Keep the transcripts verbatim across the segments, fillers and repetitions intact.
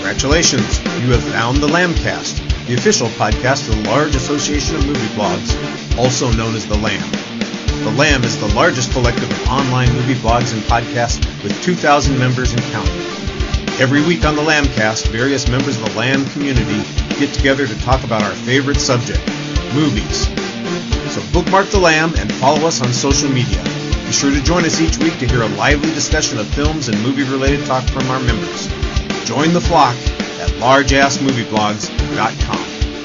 Congratulations! You have found the Lambcast, the official podcast of the large association of movie blogs, also known as the Lamb. The Lamb is the largest collective of online movie blogs and podcasts with two thousand members and counting. Every week on the Lambcast, various members of the Lamb community get together to talk about our favorite subject, movies. So bookmark the Lamb and follow us on social media. Be sure to join us each week to hear a lively discussion of films and movie-related talk from our members. Join the flock at large ass movie blogs dot com.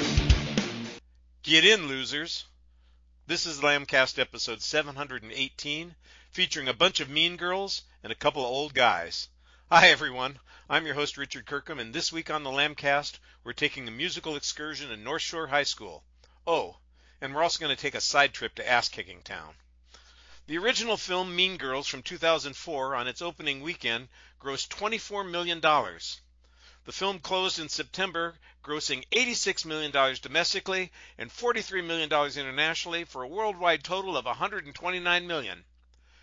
Get in, losers. This is Lambcast episode seven hundred eighteen, featuring a bunch of mean girls and a couple of old guys. Hi, everyone. I'm your host, Richard Kirkham, and this week on the Lambcast, we're taking a musical excursion in North Shore High School. Oh, and we're also going to take a side trip to Ass-Kicking Town. The original film Mean Girls from two thousand four on its opening weekend grossed twenty-four million dollars. The film closed in September, grossing eighty-six million dollars domestically and forty-three million dollars internationally for a worldwide total of one hundred twenty-nine million dollars.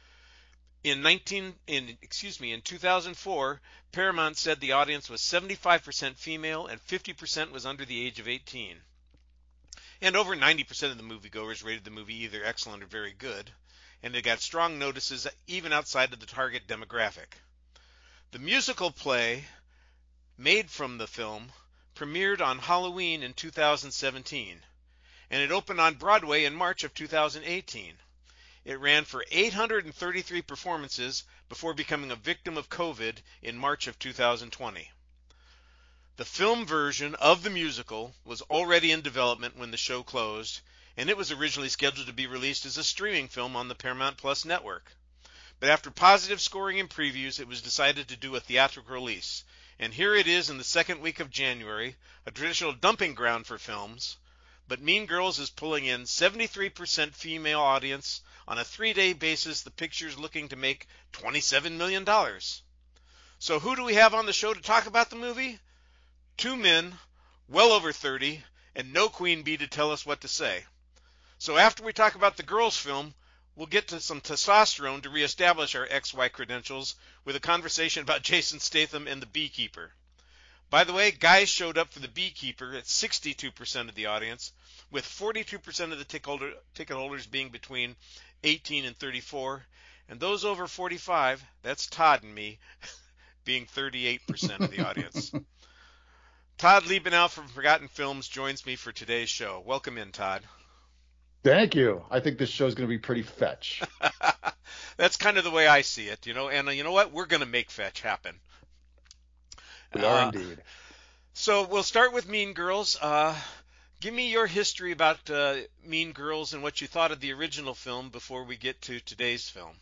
In nineteen in excuse me in two thousand four, Paramount said the audience was seventy-five percent female and fifty percent was under the age of eighteen. And over ninety percent of the moviegoers rated the movie either excellent or very good, and it got strong notices even outside of the target demographic. The musical play made from the film premiered on Halloween in two thousand seventeen, and it opened on Broadway in March of two thousand eighteen. It ran for eight hundred thirty-three performances before becoming a victim of COVID in March of two thousand twenty. The film version of the musical was already in development when the show closed, and it was originally scheduled to be released as a streaming film on the Paramount Plus network. But after positive scoring and previews, it was decided to do a theatrical release. And here it is in the second week of January, a traditional dumping ground for films. But Mean Girls is pulling in seventy-three percent female audience. On a three-day basis, the picture's looking to make twenty-seven million dollars. So who do we have on the show to talk about the movie? Two men, well over thirty, and no queen bee to tell us what to say. So after we talk about the girls' film, we'll get to some testosterone to reestablish our X Y credentials with a conversation about Jason Statham and the Beekeeper. By the way, guys showed up for the Beekeeper at sixty-two percent of the audience, with forty-two percent of the ticket, holder, ticket holders being between eighteen and thirty-four, and those over forty-five, that's Todd and me, being thirty-eight percent of the audience. Todd Liebenow from Forgotten Films joins me for today's show. Welcome in, Todd. Thank you. I think this show is going to be pretty fetch. That's kind of the way I see it, you know. And uh, you know what? We're going to make fetch happen. We are uh, indeed. So we'll start with Mean Girls. Uh, give me your history about uh, Mean Girls and what you thought of the original film before we get to today's film.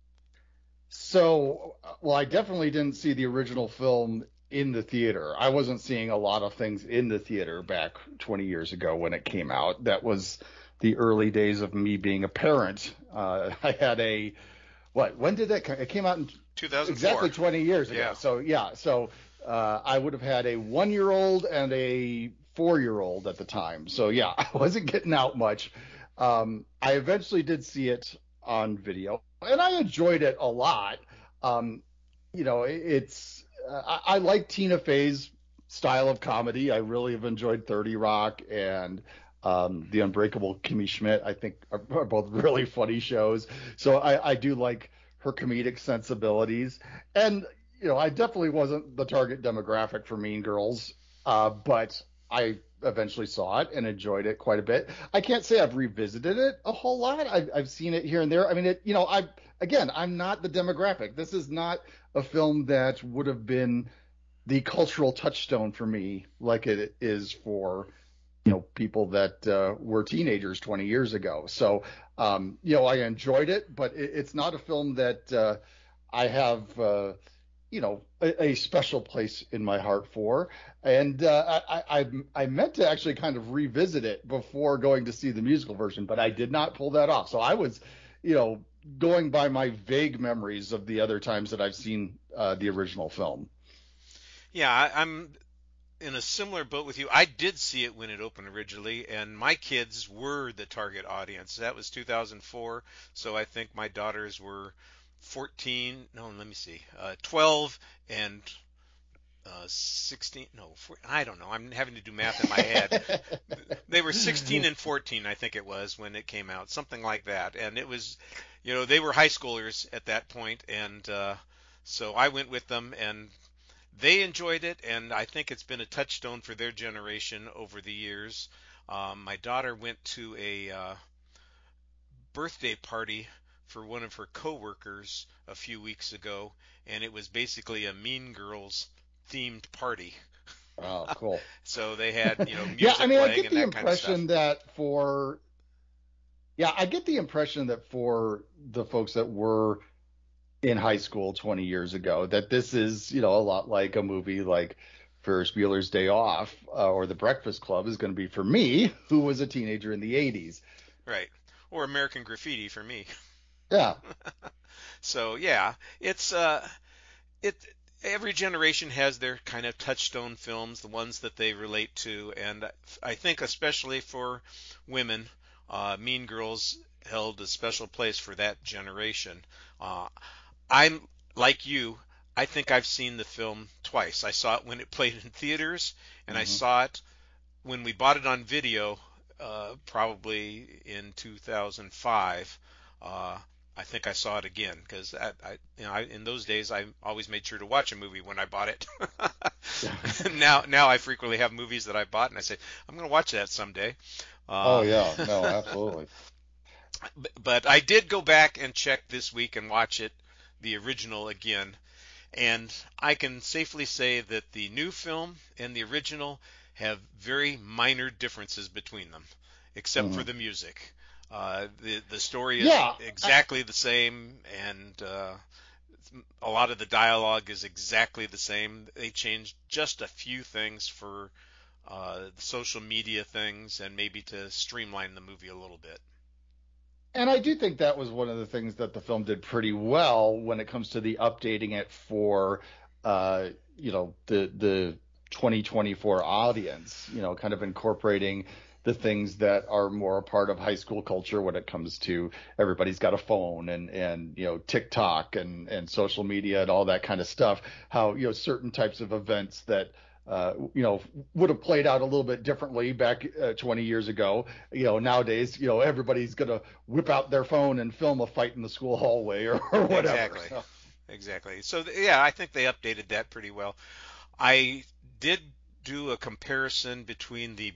So, well, I definitely didn't see the original film in the theater. I wasn't seeing a lot of things in the theater back twenty years ago when it came out. That was the early days of me being a parent. Uh, I had a, what, when did that come? It came out in two thousand four. Exactly twenty years ago. Yeah. So, yeah. So uh, I would have had a one-year-old and a four-year-old at the time. So, yeah, I wasn't getting out much. Um, I eventually did see it on video, and I enjoyed it a lot. Um, you know, it, it's, uh, I, I like Tina Fey's style of comedy. I really have enjoyed thirty Rock and Um, The Unbreakable Kimmy Schmidt, I think, are, are both really funny shows. So I, I do like her comedic sensibilities. And, you know, I definitely wasn't the target demographic for Mean Girls, uh, but I eventually saw it and enjoyed it quite a bit. I can't say I've revisited it a whole lot. I've, I've seen it here and there. I mean, it, you know, I again, I'm not the demographic. This is not a film that would have been the cultural touchstone for me like it is for, you know, people that uh, were teenagers twenty years ago. So, um, you know, I enjoyed it, but it, it's not a film that uh, I have, uh, you know, a, a special place in my heart for. And uh, I, I, I meant to actually kind of revisit it before going to see the musical version, but I did not pull that off. So I was, you know, going by my vague memories of the other times that I've seen uh, the original film. Yeah, I, I'm in a similar boat with you. I did see it when it opened originally, and my kids were the target audience. That was two thousand four, so I think my daughters were fourteen, no, let me see, uh, twelve and uh, sixteen, no, four, I don't know. I'm having to do math in my head. They were sixteen and fourteen, I think it was, when it came out, something like that. And it was, you know, they were high schoolers at that point, and uh, so I went with them, and they enjoyed it, and I think it's been a touchstone for their generation over the years. Um, my daughter went to a uh, birthday party for one of her coworkers a few weeks ago, and it was basically a Mean Girls themed party. Oh, cool. So they had, you know, music yeah, I mean, I playing get and the that kind of stuff. impression that for, yeah, I get the impression that for the folks that were in high school twenty years ago, that this is, you know, a lot like a movie like Ferris Bueller's Day Off uh, or The Breakfast Club is going to be for me, who was a teenager in the eighties. Right. Or American Graffiti for me. Yeah. So yeah, it's uh, it. Every generation has their kind of touchstone films, the ones that they relate to, and I think especially for women, uh, Mean Girls held a special place for that generation. Uh, I'm like you. I think I've seen the film twice. I saw it when it played in theaters, and mm-hmm. I saw it when we bought it on video, uh, probably in two thousand five. Uh, I think I saw it again because I, I, you know, I, in those days I always made sure to watch a movie when I bought it. now, now I frequently have movies that I bought and I say I'm going to watch that someday. Uh, oh yeah, no, absolutely. But, but I did go back and check this week and watch it, the original again, and I can safely say that the new film and the original have very minor differences between them, except mm-hmm. for the music. Uh, the the story is yeah, exactly I, the same, and uh, a lot of the dialogue is exactly the same. They changed just a few things for uh, the social media things and maybe to streamline the movie a little bit. And I do think that was one of the things that the film did pretty well when it comes to the updating it for, uh, you know, the the twenty twenty-four audience, you know, kind of incorporating the things that are more a part of high school culture when it comes to everybody's got a phone and, and you know, TikTok and, and social media and all that kind of stuff, how, you know, certain types of events that, uh, you know, would have played out a little bit differently back uh, twenty years ago. You know, nowadays, you know, everybody's going to whip out their phone and film a fight in the school hallway or, or whatever. Exactly. So. Exactly. So, yeah, I think they updated that pretty well. I did do a comparison between the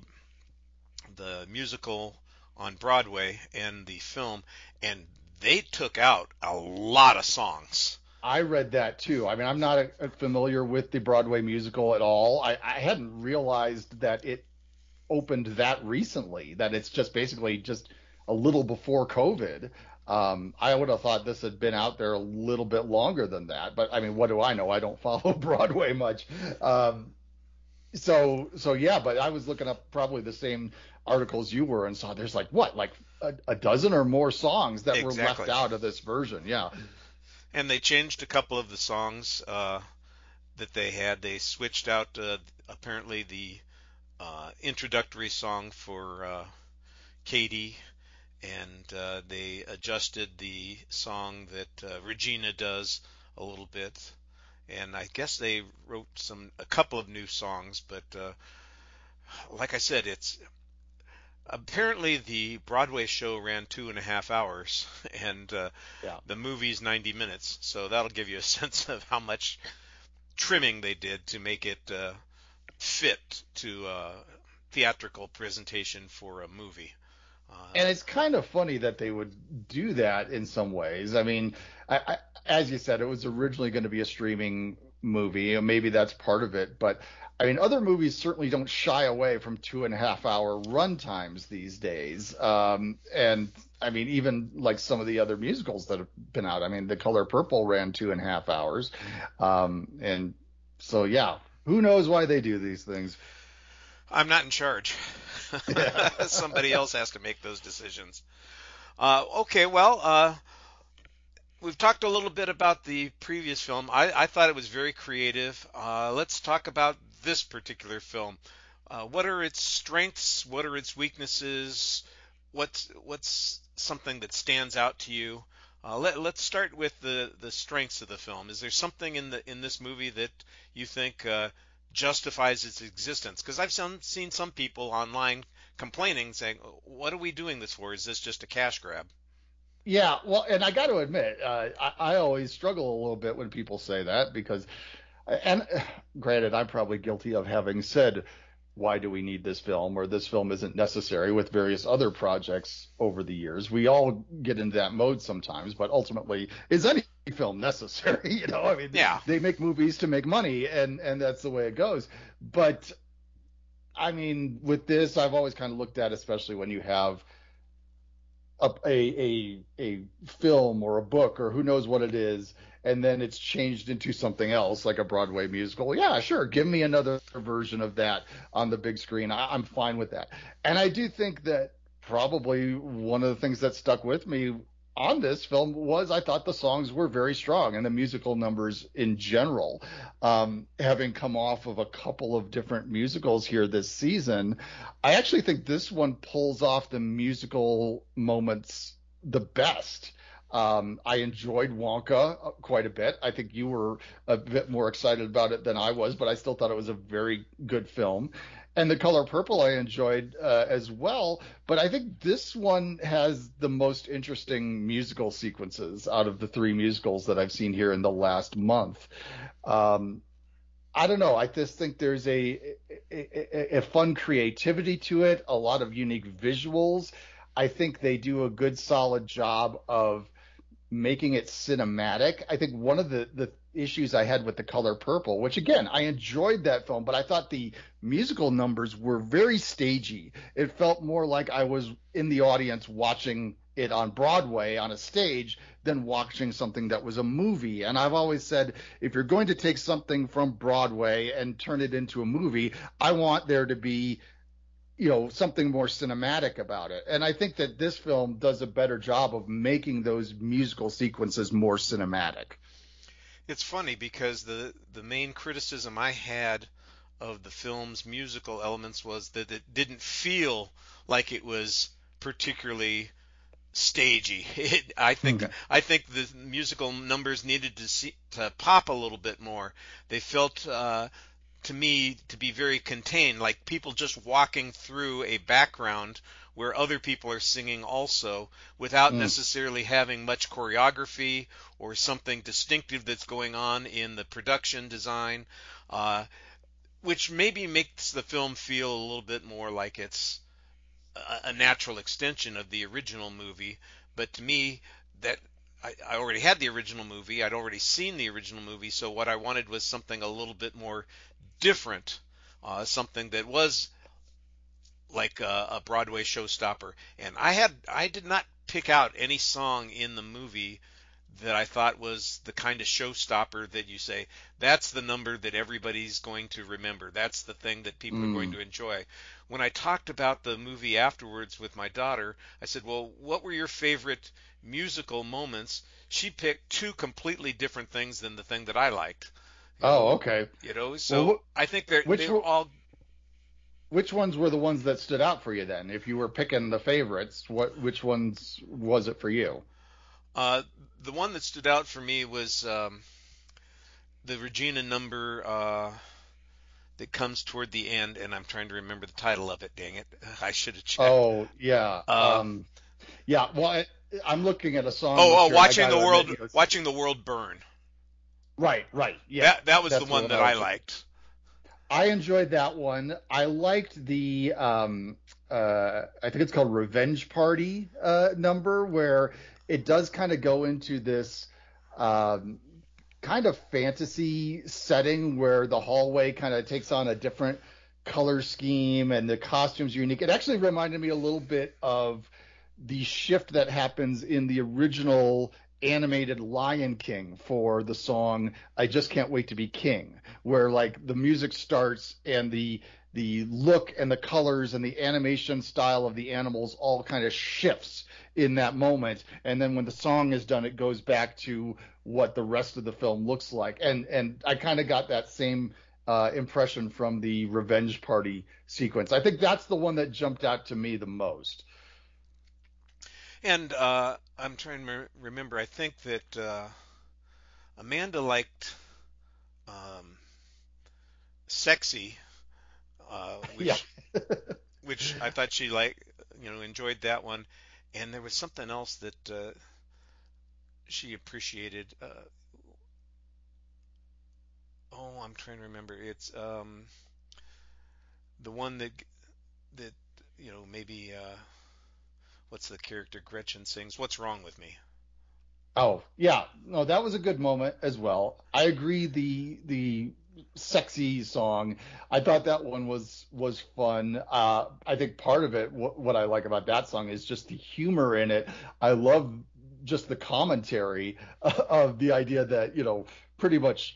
the musical on Broadway and the film, and they took out a lot of songs. I read that too. I mean, I'm not a, a familiar with the Broadway musical at all. I, I hadn't realized that it opened that recently, that it's just basically just a little before COVID. Um, I would have thought this had been out there a little bit longer than that. But I mean, what do I know? I don't follow Broadway much. Um, so, so yeah, but I was looking up probably the same articles you were and saw there's like, what, like a, a dozen or more songs that exactly. were left out of this version. Yeah. And they changed a couple of the songs uh, that they had. They switched out uh, apparently the uh, introductory song for uh, Katie, and uh, they adjusted the song that uh, Regina does a little bit. And I guess they wrote some a couple of new songs, but uh, like I said, it's apparently the Broadway show ran two and a half hours, and uh, yeah. the movie's ninety minutes. So that'll give you a sense of how much trimming they did to make it uh, fit to a theatrical presentation for a movie. Uh, and it's kind of funny that they would do that in some ways. I mean, I, I, as you said, it was originally going to be a streaming movie, and maybe that's part of it. But I mean, other movies certainly don't shy away from two and a half hour run times these days. Um, and I mean, even like some of the other musicals that have been out. I mean, The Color Purple ran two and a half hours. Um, and so, yeah, who knows why they do these things? I'm not in charge. Somebody else has to make those decisions. Uh, okay, well, uh, we've talked a little bit about the previous film. I, I thought it was very creative. Uh, let's talk about this particular film. Uh, what are its strengths? What are its weaknesses? What's what's something that stands out to you? Uh, let, let's start with the, the strengths of the film. Is there something in the in this movie that you think uh, justifies its existence? Because I've some, seen some people online complaining, saying, "What are we doing this for? Is this just a cash grab?" Yeah, well, and I got to admit, uh, I, I always struggle a little bit when people say that because, and uh, granted, I'm probably guilty of having said, why do we need this film or this film isn't necessary with various other projects over the years. We all get into that mode sometimes, but ultimately, is any film necessary? You know, I mean, Yeah. they make movies to make money, and and that's the way it goes. But I mean, with this, I've always kind of looked at, especially when you have a, a a a film or a book or who knows what it is, and then it's changed into something else like a Broadway musical. Yeah, sure, give me another version of that on the big screen. I, I'm fine with that. And I do think that probably one of the things that stuck with me on this film was I thought the songs were very strong and the musical numbers in general. Um, having come off of a couple of different musicals here this season, I actually think this one pulls off the musical moments the best. Um, I enjoyed Wonka quite a bit. I think you were a bit more excited about it than I was, but I still thought it was a very good film. And The Color Purple I enjoyed uh, as well, but I think this one has the most interesting musical sequences out of the three musicals that I've seen here in the last month. Um, I don't know. I just think there's a, a, a fun creativity to it, a lot of unique visuals. I think they do a good, solid job of making it cinematic. I think one of the, the issues I had with The Color Purple, which again, I enjoyed that film, but I thought the musical numbers were very stagey. It felt more like I was in the audience watching it on Broadway on a stage than watching something that was a movie. And I've always said, if you're going to take something from Broadway and turn it into a movie, I want there to be, you know, something more cinematic about it. And I think that this film does a better job of making those musical sequences more cinematic. It's funny because the the main criticism I had of the film's musical elements was that it didn't feel like it was particularly stagey. It, I think Okay. I think the musical numbers needed to see, to pop a little bit more. They felt uh, to me to be very contained, like people just walking through a background where other people are singing also, without Mm. necessarily having much choreography or something distinctive that's going on in the production design, uh, which maybe makes the film feel a little bit more like it's a, a natural extension of the original movie. But to me, that I, I already had the original movie. I'd already seen the original movie, so what I wanted was something a little bit more different, uh, something that was like a, a Broadway showstopper. And I had I did not pick out any song in the movie that I thought was the kind of showstopper that you say, that's the number that everybody's going to remember. That's the thing that people are going Mm. to enjoy. When I talked about the movie afterwards with my daughter, I said, well, what were your favorite musical moments? She picked two completely different things than the thing that I liked. You Oh, know, okay. you know, Well, so I think they're which they were all which ones were the ones that stood out for you then? If you were picking the favorites, what which ones was it for you? uh, the one that stood out for me was um, the Regina number uh, that comes toward the end, and I'm trying to remember the title of it. Dang it, I should have checked. Oh, yeah. Uh, Um, yeah. Well, I, I'm looking at a song oh, list oh, here, and I watching got the to admit, world, you know, watching the world burn. right, right. Yeah, That that was the that's the one one that I I was thinking. liked. I enjoyed that one. I liked the um uh I think it's called Revenge Party uh number where it does kind of go into this um kind of fantasy setting where the hallway kind of takes on a different color scheme and the costumes are unique. It actually reminded me a little bit of the shift that happens in the original animated Lion King for the song I Just Can't Wait to Be King, where like the music starts and the the look and the colors and the animation style of the animals all kind of shifts in that moment, and then when the song is done it goes back to what the rest of the film looks like. And and I kind of got that same uh, impression from the Revenge Party sequence. I think that's the one that jumped out to me the most. And uh, I'm trying to me- remember. I think that uh, Amanda liked um, "Sexy," uh, Yeah. which which I thought she like, you know, enjoyed that one. And there was something else that uh, she appreciated. Uh, oh, I'm trying to remember. It's um, the one that that you know maybe uh, what's the character Gretchen sings? "What's Wrong with Me?" Oh, yeah. No, that was a good moment as well. I agree the the sexy song. I thought that one was was fun. Uh, I think part of it, what, what I like about that song is just the humor in it. I love just the commentary of the idea that, you know, pretty much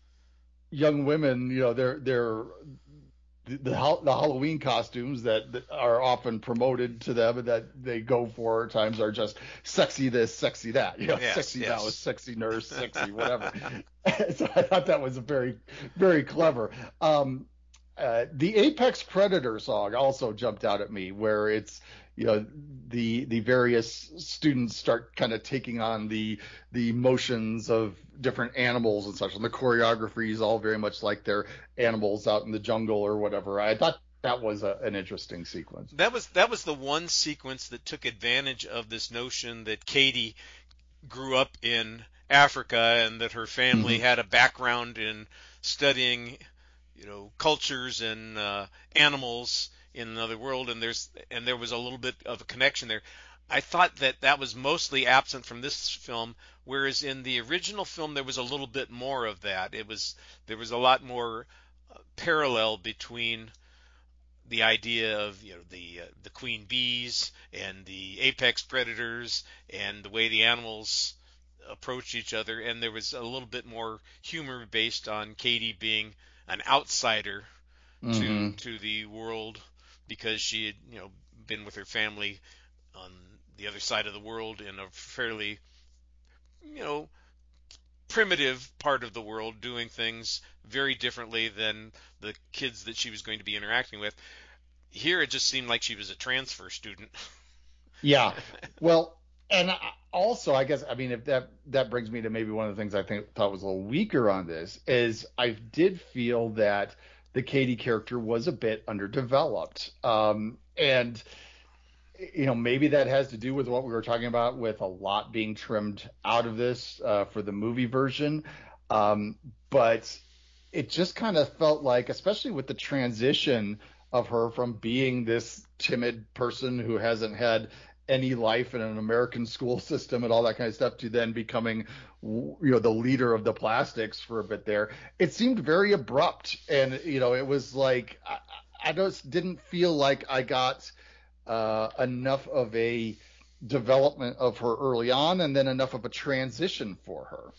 young women, you know, they're they're the, the, the Halloween costumes that, that are often promoted to them and that they go for at times are just sexy this, sexy that, you know, Yes, sexy mouse, yes. sexy nurse, sexy whatever. So I thought that was a very, very clever. Um, uh, the Apex Predator song also jumped out at me, where it's, you know, the the various students start kind of taking on the the motions of different animals and such, and the choreography is all very much like their animals out in the jungle or whatever. I thought that was a, an interesting sequence. That was that was the one sequence that took advantage of this notion that Katie grew up in Africa and that her family Mm-hmm. had a background in studying, you know, cultures and uh, animals in another world, and there's and there was a little bit of a connection there. I thought that that was mostly absent from this film, whereas in the original film there was a little bit more of that. It was there was a lot more uh, parallel between the idea of, you know, the uh, the queen bees and the apex predators and the way the animals approached each other, and there was a little bit more humor based on Katie being an outsider to Mm-hmm. to the world because she had, you know, been with her family on the other side of the world in a fairly, you know, primitive part of the world, doing things very differently than the kids that she was going to be interacting with. Here it just seemed like she was a transfer student. Yeah. Well, and I- also, I guess, I mean, if that that brings me to maybe one of the things I think thought was a little weaker on this is I did feel that the Katie character was a bit underdeveloped. Um, and you know, maybe that has to do with what we were talking about with a lot being trimmed out of this uh, for the movie version. Um, but it just kind of felt like, especially with the transition of her from being this timid person who hasn't had any life in an American school system and all that kind of stuff to then becoming, you know, the leader of the plastics for a bit there. It seemed very abrupt. And, you know, it was like, I, I just didn't feel like I got uh, enough of a development of her early on and then enough of a transition for her.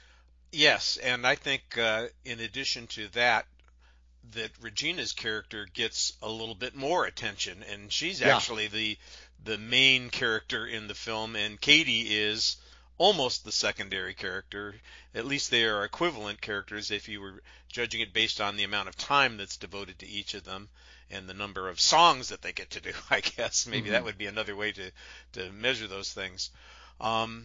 Yes, and I think uh, in addition to that, that Regina's character gets a little bit more attention, and she's Yeah. actually the the main character in the film, and Katie is almost the secondary character. At least they are equivalent characters if you were judging it based on the amount of time that's devoted to each of them and the number of songs that they get to do. I guess maybe Mm-hmm. that would be another way to to measure those things. Um,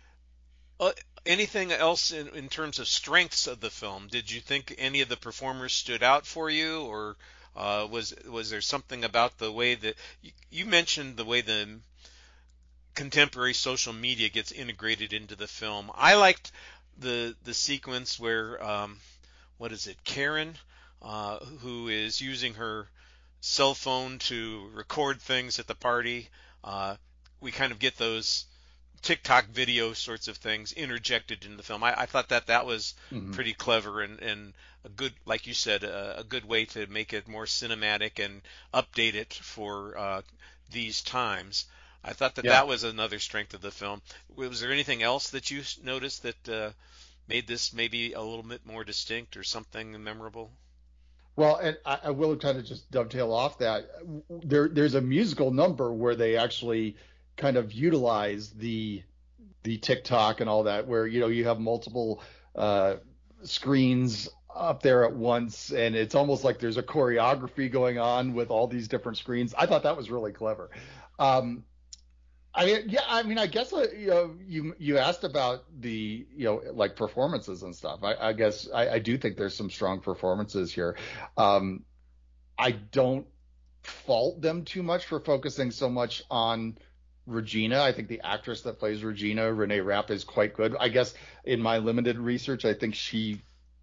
uh, Anything else in, in terms of strengths of the film? Did you think any of the performers stood out for you, or uh, was was there something about the way that you, you mentioned the way the contemporary social media gets integrated into the film? I liked the the sequence where um, what is it, Karen, uh, who is using her cell phone to record things at the party. Uh, we kind of get those TikTok video sorts of things interjected in the film. I, I thought that that was Mm-hmm. pretty clever and, and a good, like you said, a, a good way to make it more cinematic and update it for uh, these times. I thought that Yeah. that was another strength of the film. Was there anything else that you noticed that uh, made this maybe a little bit more distinct or something memorable? Well, and I, I will kind of just dovetail off that. There, there's a musical number where they actually kind of utilize the the TikTok and all that, where you know you have multiple uh, screens up there at once, and it's almost like there's a choreography going on with all these different screens. I thought that was really clever. Um, I yeah, I mean, I guess uh, you know, you you asked about the you know like performances and stuff. I, I guess I, I do think there's some strong performances here. Um, I don't fault them too much for focusing so much on Regina. I think the actress that plays Regina, Renee Rapp, is quite good. I guess in my limited research, I think she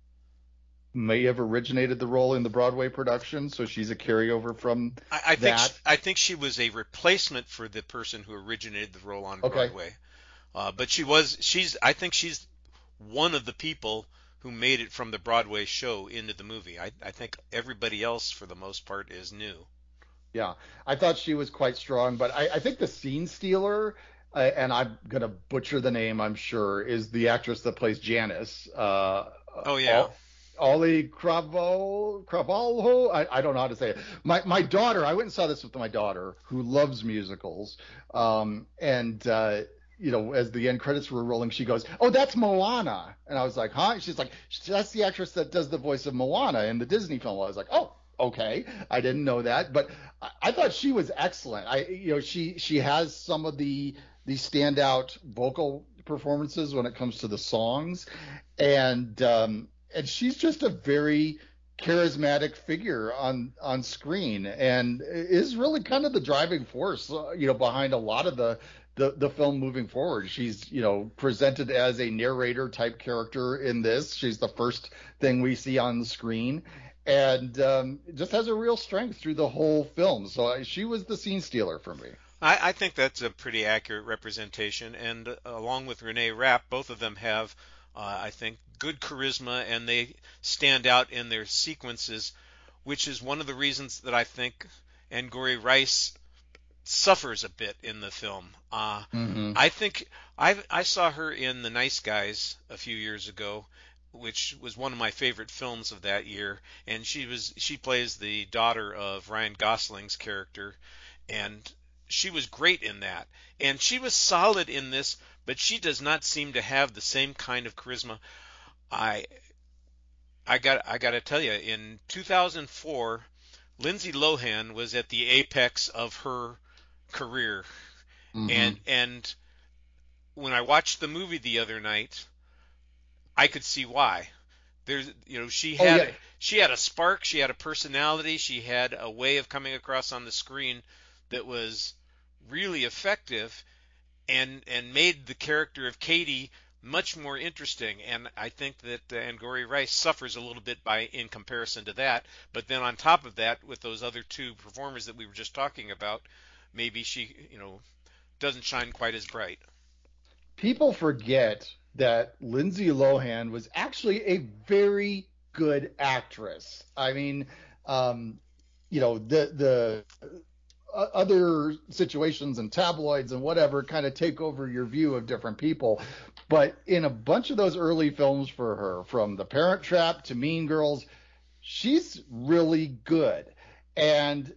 may have originated the role in the Broadway production, so she's a carryover from I, I think she, that. I think she was a replacement for the person who originated the role on Okay. Broadway. Uh, but she was she's I think she's one of the people who made it from the Broadway show into the movie. I, I think everybody else, for the most part, is new. Yeah, I thought she was quite strong, but I, I think the scene stealer, uh, and I'm gonna butcher the name, I'm sure, is the actress that plays Janice. Uh, Oh yeah. Ol- Ollie Cravo, Cravalho. I, I don't know how to say it. My my daughter, I went and saw this with my daughter, who loves musicals. Um, and uh, you know, as the end credits were rolling, she goes, "Oh, that's Moana," and I was like, "Huh?" She's like, "That's the actress that does the voice of Moana in the Disney film." I was like, "Oh." Okay, I didn't know that, but I, I thought she was excellent. I, you know, she she has some of the the standout vocal performances when it comes to the songs, and um, and she's just a very charismatic figure on on screen, and is really kind of the driving force, uh, you know, behind a lot of the. The, the film moving forward. She's, you know, presented as a narrator type character in this. She's the first thing we see on the screen, and um, just has a real strength through the whole film. So uh, she was the scene stealer for me. I, I think that's a pretty accurate representation, and uh, along with Renee Rapp, both of them have, uh, I think, good charisma, and they stand out in their sequences, which is one of the reasons that I think Angourie Rice suffers a bit in the film. Uh, Mm-hmm. I think I I saw her in The Nice Guys a few years ago, which was one of my favorite films of that year, and she was she plays the daughter of Ryan Gosling's character, and she was great in that. And she was solid in this, but she does not seem to have the same kind of charisma. I I got I got to tell you, in two thousand four, Lindsay Lohan was at the apex of her career, Mm-hmm. and and when I watched the movie the other night, I could see why. There's, you know, she Oh yeah, had she had a spark, she had a personality, she had a way of coming across on the screen that was really effective, and and made the character of Katie much more interesting. And I think that uh, Angourie Rice suffers a little bit by in comparison to that. But then on top of that, with those other two performers that we were just talking about, maybe she, you know, doesn't shine quite as bright. people forget that Lindsay Lohan was actually a very good actress. I mean, um, you know, the the uh, other situations and tabloids and whatever kind of take over your view of different people. But in a bunch of those early films for her, from The Parent Trap to Mean Girls, she's really good. And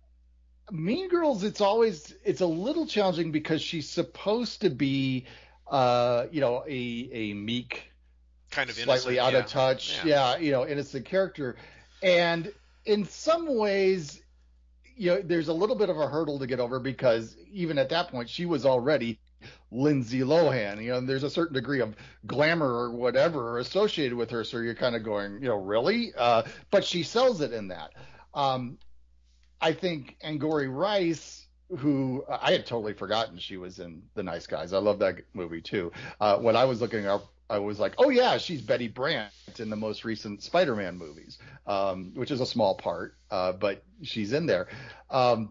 Mean Girls, it's always it's a little challenging because she's supposed to be, uh, you know, a a meek, Kind of slightly innocent, out of yeah, touch, yeah. yeah, you know, innocent character. And in some ways, you know, there's a little bit of a hurdle to get over because even at that point, she was already Lindsay Lohan. You know, and there's a certain degree of glamour or whatever associated with her. So you're kind of going, you know, really? Uh, but she sells it in that. Um, I think Angourie Rice, who I had totally forgotten she was in The Nice Guys. I love that movie too. Uh, when I was looking up, I was like, oh yeah, she's Betty Brant in the most recent Spider-Man movies, um, which is a small part, uh, but she's in there. Um,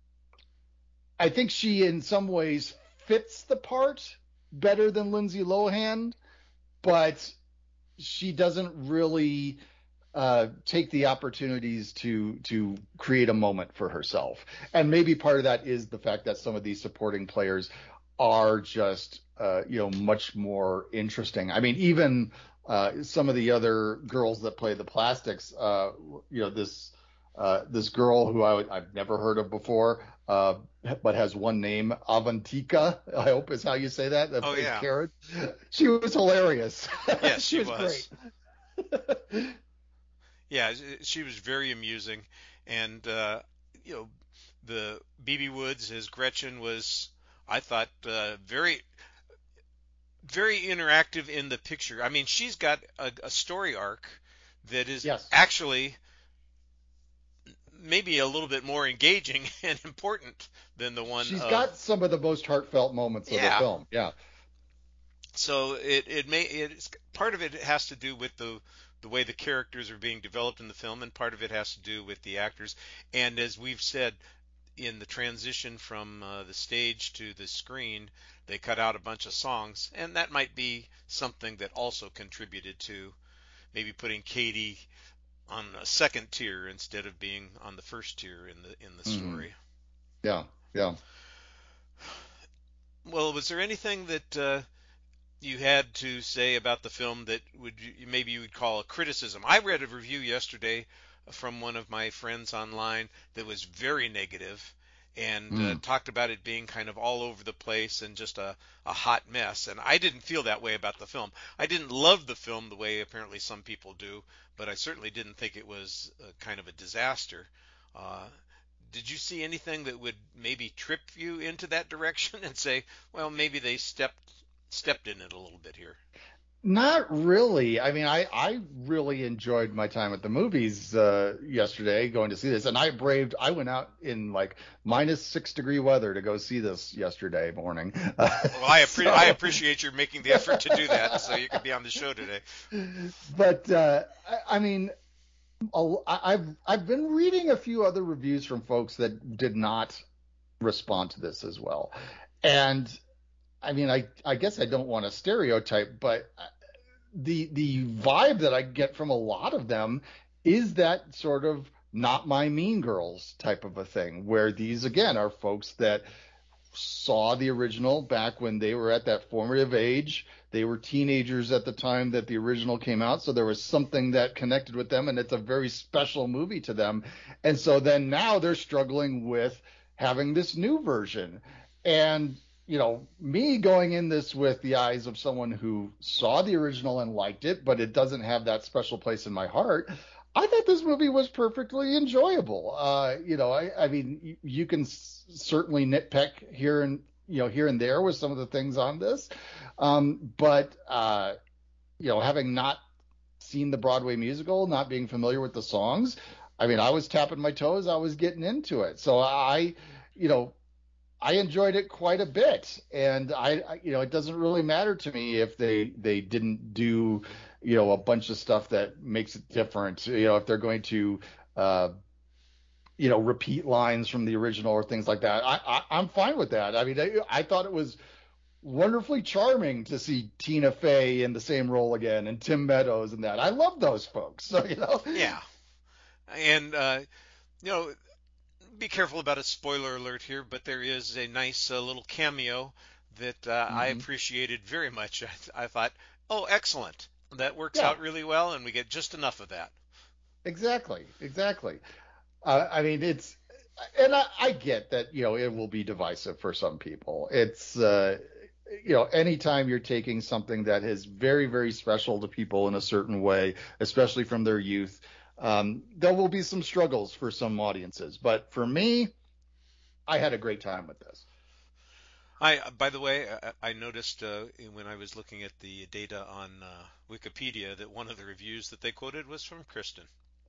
I think she, in some ways, fits the part better than Lindsay Lohan, but she doesn't really uh, take the opportunities to to create a moment for herself. And maybe part of that is the fact that some of these supporting players are just uh, you know much more interesting. I mean, even uh, some of the other girls that play the plastics, uh, you know, this uh, this girl who I, I've never heard of before, uh, but has one name, Avantika, I hope is how you say that. That Oh plays yeah, Karen. She was hilarious. yes, She she was great. was. Yeah, she was very amusing, and uh, you know, the B B Woods as Gretchen was, I thought uh, very very interactive in the picture. I mean, she's got a, a story arc that is Yes. actually maybe a little bit more engaging and important than the one She's of got some of the most heartfelt moments of the yeah. film. Yeah. So it it may it's part of it has to do with the the way the characters are being developed in the film, and part of it has to do with the actors. And as we've said, in the transition from uh, the stage to the screen, they cut out a bunch of songs, and that might be something that also contributed to maybe putting Katie on a second tier instead of being on the first tier in the in the Hmm. story. Yeah. Yeah. Well, was there anything that uh, you had to say about the film that would you, maybe you would call a criticism? I read a review yesterday from one of my friends online that was very negative and uh, Mm. talked about it being kind of all over the place and just a, a hot mess. And I didn't feel that way about the film. I didn't love the film the way apparently some people do, but I certainly didn't think it was a kind of a disaster. Uh, did you see anything that would maybe trip you into that direction and say, well, maybe they stepped stepped in it a little bit here? Not really. I mean, I, I really enjoyed my time at the movies uh, yesterday going to see this. And I braved, I went out in like minus six degree weather to go see this yesterday morning. Well, I, appre- So, I appreciate your making the effort to do that so you could be on the show today. but uh, I, I mean, a- I- I've, I've been reading a few other reviews from folks that did not respond to this as well. And I mean, I, I guess I don't want to stereotype, but the the vibe that I get from a lot of them is that sort of not my Mean Girls type of a thing, where these again are folks that saw the original back when they were at that formative age. They were teenagers at the time that the original came out, so there was something that connected with them, and it's a very special movie to them. And so then now they're struggling with having this new version. And you know, me going in this with the eyes of someone who saw the original and liked it, but it doesn't have that special place in my heart. I thought this movie was perfectly enjoyable. Uh, you know, I, I mean, you, you can s- certainly nitpick here and you know here and there with some of the things on this, um, but uh, you know, having not seen the Broadway musical, not being familiar with the songs, I mean, I was tapping my toes, I was getting into it. So I, you know, I enjoyed it quite a bit, and I, I, you know, it doesn't really matter to me if they they didn't do, you know, a bunch of stuff that makes it different. You know, if they're going to, uh, you know, repeat lines from the original or things like that. I, I I'm fine with that. I mean, I, I thought it was wonderfully charming to see Tina Fey in the same role again and Tim Meadows and that. I love those folks. So you know, Yeah. And, uh, you know, be careful about a spoiler alert here, but there is a nice uh, little cameo that uh, I hmm appreciated very much. I, I thought, oh, excellent. That works yeah, out really well, and we get just enough of that. exactly, exactly. Uh, I mean, it's, and I, I get that, you know, it will be divisive for some people. It's, uh, you know, anytime you're taking something that is very, very special to people in a certain way, especially from their youth, um, there will be some struggles for some audiences. But for me, I had a great time with this. I, by the way, I, I noticed uh, when I was looking at the data on uh, Wikipedia that one of the reviews that they quoted was from Kristen.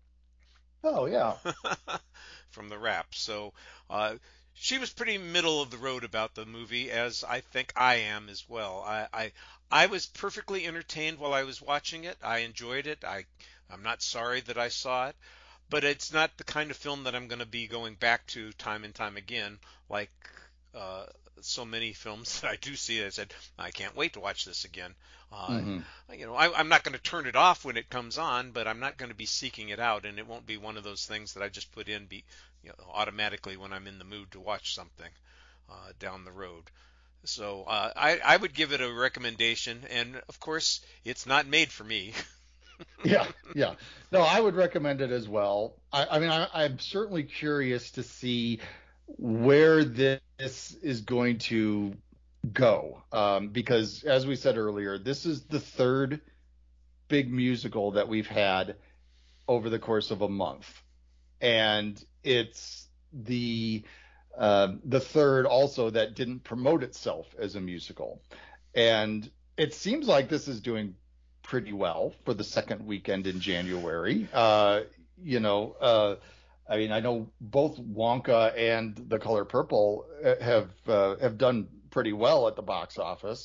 Oh, yeah. From the rap. So uh, she was pretty middle of the road about the movie, as I think I am as well. I, I I was perfectly entertained while I was watching it. I enjoyed it. I I'm not sorry that I saw it, but it's not the kind of film that I'm going to be going back to time and time again, like uh, so many films that I do see. I said I can't wait to watch this again. Uh, hmm you know, I, I'm not going to turn it off when it comes on, but I'm not going to be seeking it out, and it won't be one of those things that I just put in be, you know, automatically when I'm in the mood to watch something uh, down the road. So uh, I, I would give it a recommendation, and of course, it's not made for me. Yeah, yeah. No, I would recommend it as well. I, I mean, I, I'm certainly curious to see where this is going to go, um, because as we said earlier, this is the third big musical that we've had over the course of a month, and it's the uh, the third also that didn't promote itself as a musical. And it seems like this is doing pretty well for the second weekend in January. Uh, you know, uh, I mean, I know both Wonka and The Color Purple have uh, have done pretty well at the box office.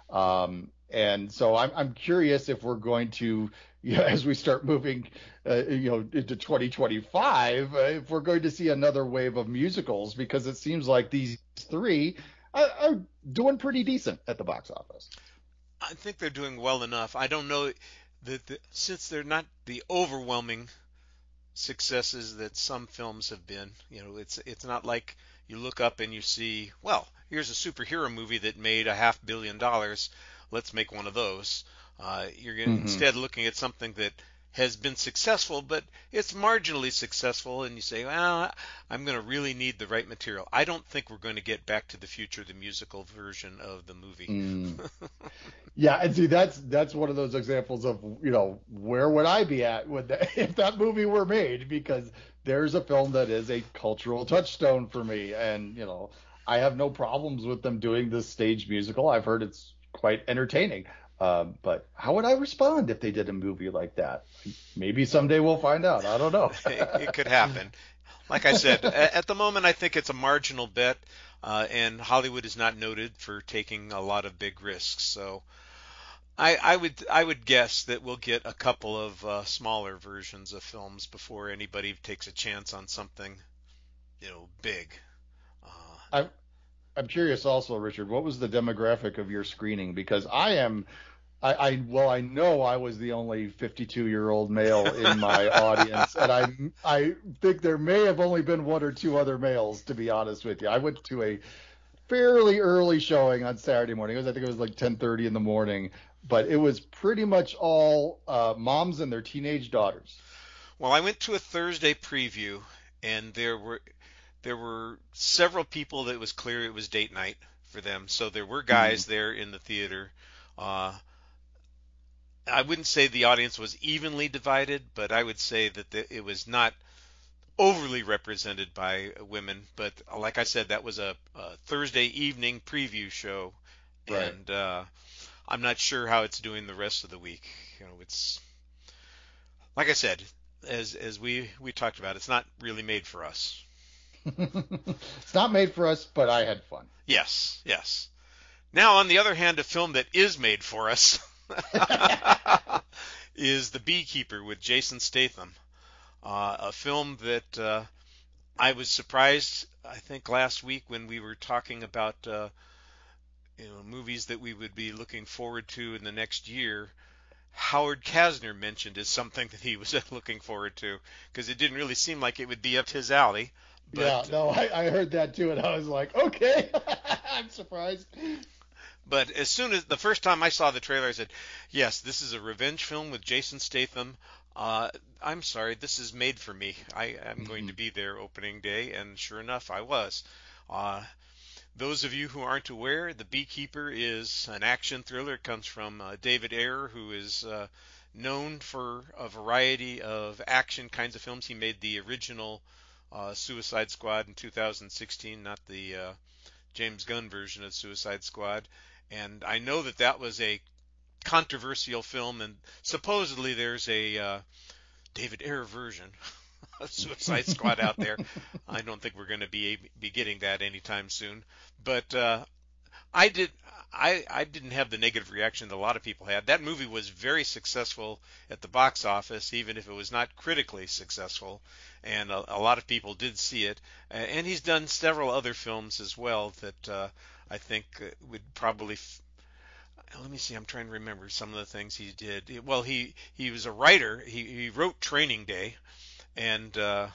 Um, and so I'm I'm curious if we're going to, you know, as we start moving, uh, you know, into twenty twenty-five, uh, if we're going to see another wave of musicals, because it seems like these three are, are doing pretty decent at the box office. I think they're doing well enough. I don't know that the, since they're not the overwhelming successes that some films have been. You know, it's it's not like you look up and you see, well, here's a superhero movie that made a half billion dollars. Let's make one of those. Uh, you're gonna, mm-hmm. instead looking at something that has been successful, but it's marginally successful, and you say, well, I'm going to really need the right material. I don't think we're going to get Back to the Future, the musical version of the movie. Mm. Yeah, and see, that's that's one of those examples of, you know, where would I be at with that, if that movie were made? Because there's a film that is a cultural touchstone for me, and, you know, I have no problems with them doing this stage musical. I've heard it's quite entertaining. Um, but how would I respond if they did a movie like that? Maybe someday we'll find out. I don't know. it, it could happen. Like I said, at the moment, I think it's a marginal bet, uh, and Hollywood is not noted for taking a lot of big risks. So I, I would I would guess that we'll get a couple of uh, smaller versions of films before anybody takes a chance on something, you know, big. Uh, I'm I'm curious also, Richard, what was the demographic of your screening? Because I am, I, I well, I know I was the only fifty-two-year-old male in my audience, and I I think there may have only been one or two other males, to be honest with you. I went to a fairly early showing on Saturday morning. It was, I think it was like ten thirty in the morning, but it was pretty much all uh, moms and their teenage daughters. Well, I went to a Thursday preview, and there were there were several people that it was clear it was date night for them. So there were guys mm-hmm. there in the theater. Uh, I wouldn't say the audience was evenly divided, but I would say that the, it was not overly represented by women. But like I said, that was a, a Thursday evening preview show, right. and uh, I'm not sure how it's doing the rest of the week. You know, it's like I said, as as we we talked about, it's not really made for us. It's not made for us, but I had fun. Yes, yes. Now, on the other hand, a film that is made for us is The Beekeeper with Jason Statham, uh, a film that uh, I was surprised, I think, last week when we were talking about uh, you know, movies that we would be looking forward to in the next year. Howard Kasner mentioned as something that he was looking forward to, because it didn't really seem like it would be up his alley. But, yeah, no, I, I heard that too, and I was like, okay, I'm surprised. But as soon as the first time I saw the trailer, I said, yes, this is a revenge film with Jason Statham. Uh, I'm sorry, this is made for me. I am mm-hmm. going to be there opening day, and sure enough, I was. Uh, those of you who aren't aware, The Beekeeper is an action thriller. It comes from uh, David Ayer, who is uh, known for a variety of action kinds of films. He made the original Uh, Suicide Squad in two thousand sixteen, not the uh, James Gunn version of Suicide Squad. And I know that that was a controversial film, and supposedly there's a uh, David Ayer version of Suicide Squad out there. I don't think we're going to be be getting that anytime soon. But uh, I did. I, I didn't have the negative reaction that a lot of people had. That movie was very successful at the box office, even if it was not critically successful, and a, a lot of people did see it. And he's done several other films as well that uh, I think would probably. F- Let me see. I'm trying to remember some of the things he did. Well, he he was a writer. He he wrote Training Day, and uh,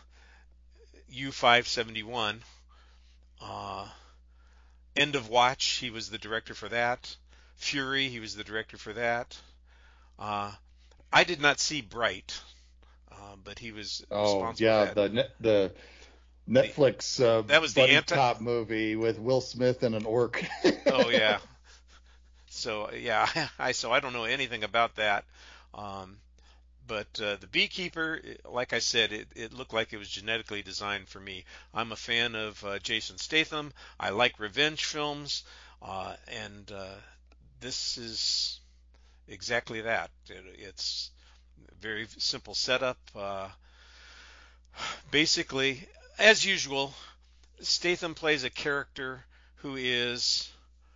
U five seventy-one. Uh, End of Watch, he was the director for that. Fury, he was the director for that. Uh, I did not see Bright, uh, but he was oh, responsible yeah, for that. the the Netflix uh, that was the buddy anti- cop movie with Will Smith and an orc. Oh yeah. So yeah, I so I don't know anything about that. Um, But uh, the Beekeeper, like I said, it, it looked like it was genetically designed for me. I'm a fan of uh, Jason Statham. I like revenge films, uh, and uh, this is exactly that. It, it's a very simple setup. Uh, basically, as usual, Statham plays a character who is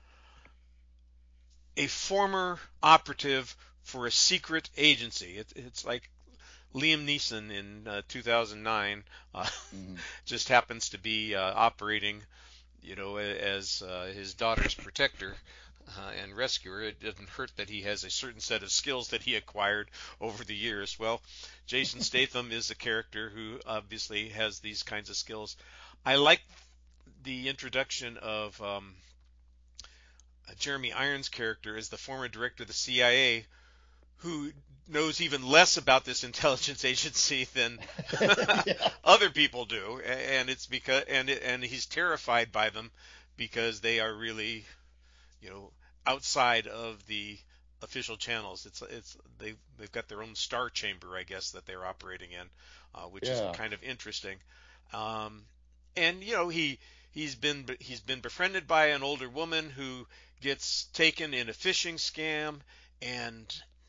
a former operative for a secret agency. It, it's like Liam Neeson in uh, two thousand nine uh, mm-hmm. just happens to be uh, operating, you know, as uh, his daughter's protector uh, and rescuer. It doesn't hurt that he has a certain set of skills that he acquired over the years. Well, Jason Statham is a character who obviously has these kinds of skills. I like the introduction of um, Jeremy Irons' character as the former director of the C I A, who knows even less about this intelligence agency than yeah. other people do, and it's because and and he's terrified by them because they are really, you know, outside of the official channels. It's it's they they've got their own star chamber, I guess, that they're operating in, uh, which yeah. is kind of interesting. Um, and you know he he's been he's been befriended by an older woman who gets taken in a phishing scam, and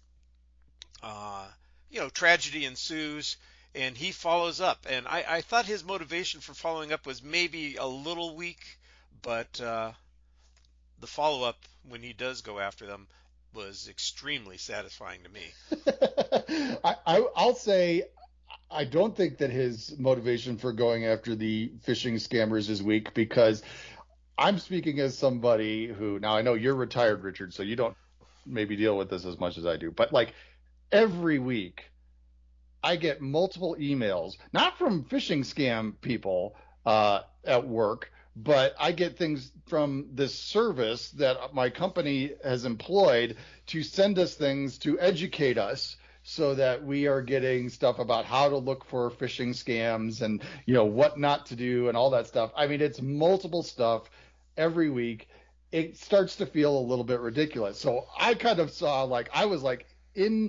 Uh, you know, tragedy ensues, and he follows up. And I, I thought his motivation for following up was maybe a little weak, but uh, the follow-up when he does go after them was extremely satisfying to me. I, I, I'll say I don't think that his motivation for going after the phishing scammers is weak, because I'm speaking as somebody who, now I know you're retired, Richard, so you don't maybe deal with this as much as I do, but like, every week, I get multiple emails, not from phishing scam people uh, at work, but I get things from this service that my company has employed to send us things to educate us so that we are getting stuff about how to look for phishing scams and, you know, what not to do and all that stuff. I mean, it's multiple stuff every week. It starts to feel a little bit ridiculous. So I kind of saw, like, I was like in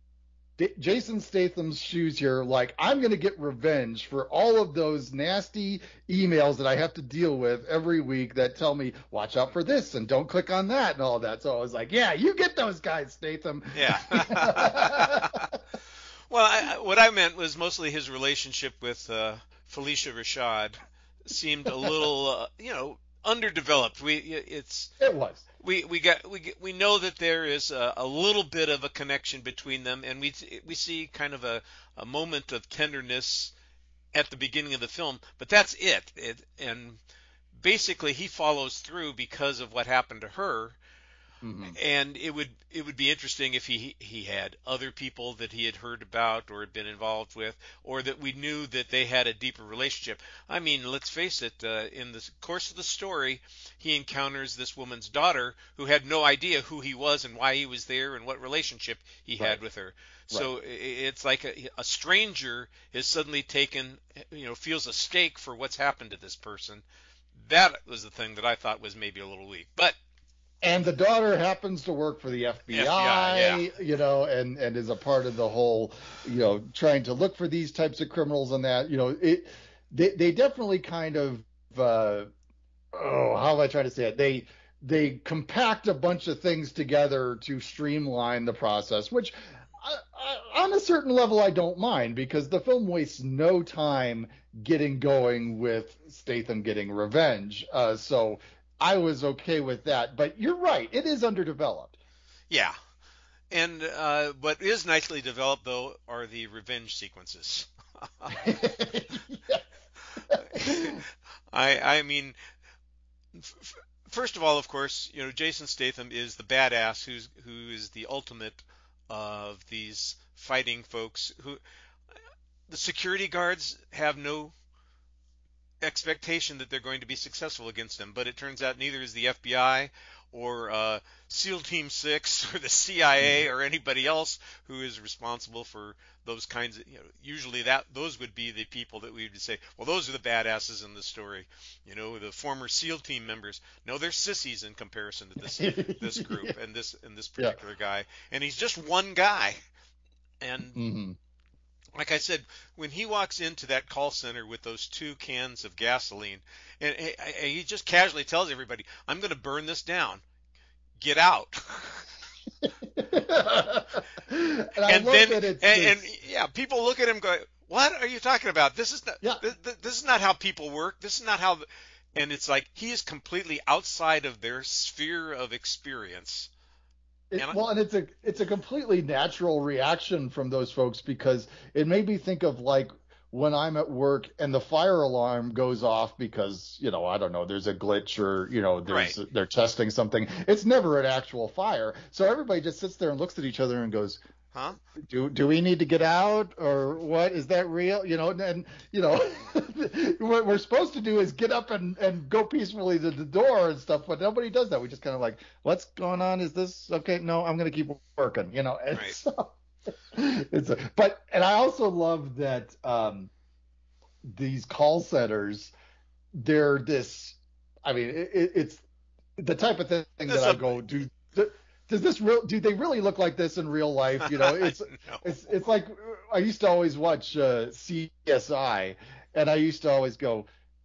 Jason Statham's shoes here, like, I'm going to get revenge for all of those nasty emails that I have to deal with every week that tell me, watch out for this and don't click on that and all that. So I was like, yeah, you get those guys, Statham. Yeah. Well, I, what I meant was mostly his relationship with uh, Felicia Rashad seemed a little, uh, you know, underdeveloped. We it's it was. We we got we we know that there is a, a little bit of a connection between them, and we we see kind of a, a moment of tenderness at the beginning of the film, but that's it. It and basically he follows through because of what happened to her. Mm-hmm. And it would it would be interesting if he he had other people that he had heard about or had been involved with, or that we knew that they had a deeper relationship. I mean, let's face it, uh, in the course of the story, he encounters this woman's daughter who had no idea who he was and why he was there and what relationship he right. had with her. So right. it's like a, a stranger is suddenly taken, you know, feels a stake for what's happened to this person. That was the thing that I thought was maybe a little weak, but. And the daughter happens to work for the F B I, F B I yeah. you know, and, and is a part of the whole, you know, trying to look for these types of criminals and that, you know, it, they, they definitely kind of, uh, oh, how am I trying to say it? They, they compact a bunch of things together to streamline the process, which I, I, on a certain level, I don't mind, because the film wastes no time getting going with Statham getting revenge. Uh, so, I was okay with that, but you're right. It is underdeveloped. Yeah. And uh, what is nicely developed, though, are the revenge sequences. I I mean, f- first of all, of course, you know, Jason Statham is the badass who's who is the ultimate of these fighting folks. Who the security guards have no expectation that they're going to be successful against him, but it turns out neither is the F B I or uh, SEAL Team Six or the C I A or anybody else who is responsible for those kinds of, you know, usually that those would be the people that we would say, well, those are the badasses in the story, you know, the former SEAL Team members. No, they're sissies in comparison to this this group and this and this particular yeah. guy, and he's just one guy. And Mm-hmm. like I said, when he walks into that call center with those two cans of gasoline, and he he just casually tells everybody, "I'm going to burn this down. Get out." And I And love then, that it's and, and this, yeah, people look at him going, "What are you talking about? This is not, yeah. this, this is not how people work. This is not how." And it's like he is completely outside of their sphere of experience. It, And I, well, and it's a it's a completely natural reaction from those folks because it made me think of like when I'm at work and the fire alarm goes off because, you know, I don't know, there's a glitch or, you know, there's right. they're testing something. It's never an actual fire. So everybody just sits there and looks at each other and goes, Huh? do do we need to get out or what? Is that real? You know, and, and you know, what we're supposed to do is get up and, and go peacefully to the door and stuff, but nobody does that. We just kind of like, what's going on? Is this okay? No, I'm going to keep working, you know. And Right. so it's a, but and I also love that um, these call centers, they're this. I mean, it, it's the type of thing That's that I a- go, do. Does this real? Do they really look like this in real life? You know, it's No. it's it's like I used to always watch uh, C S I, and I used to always go,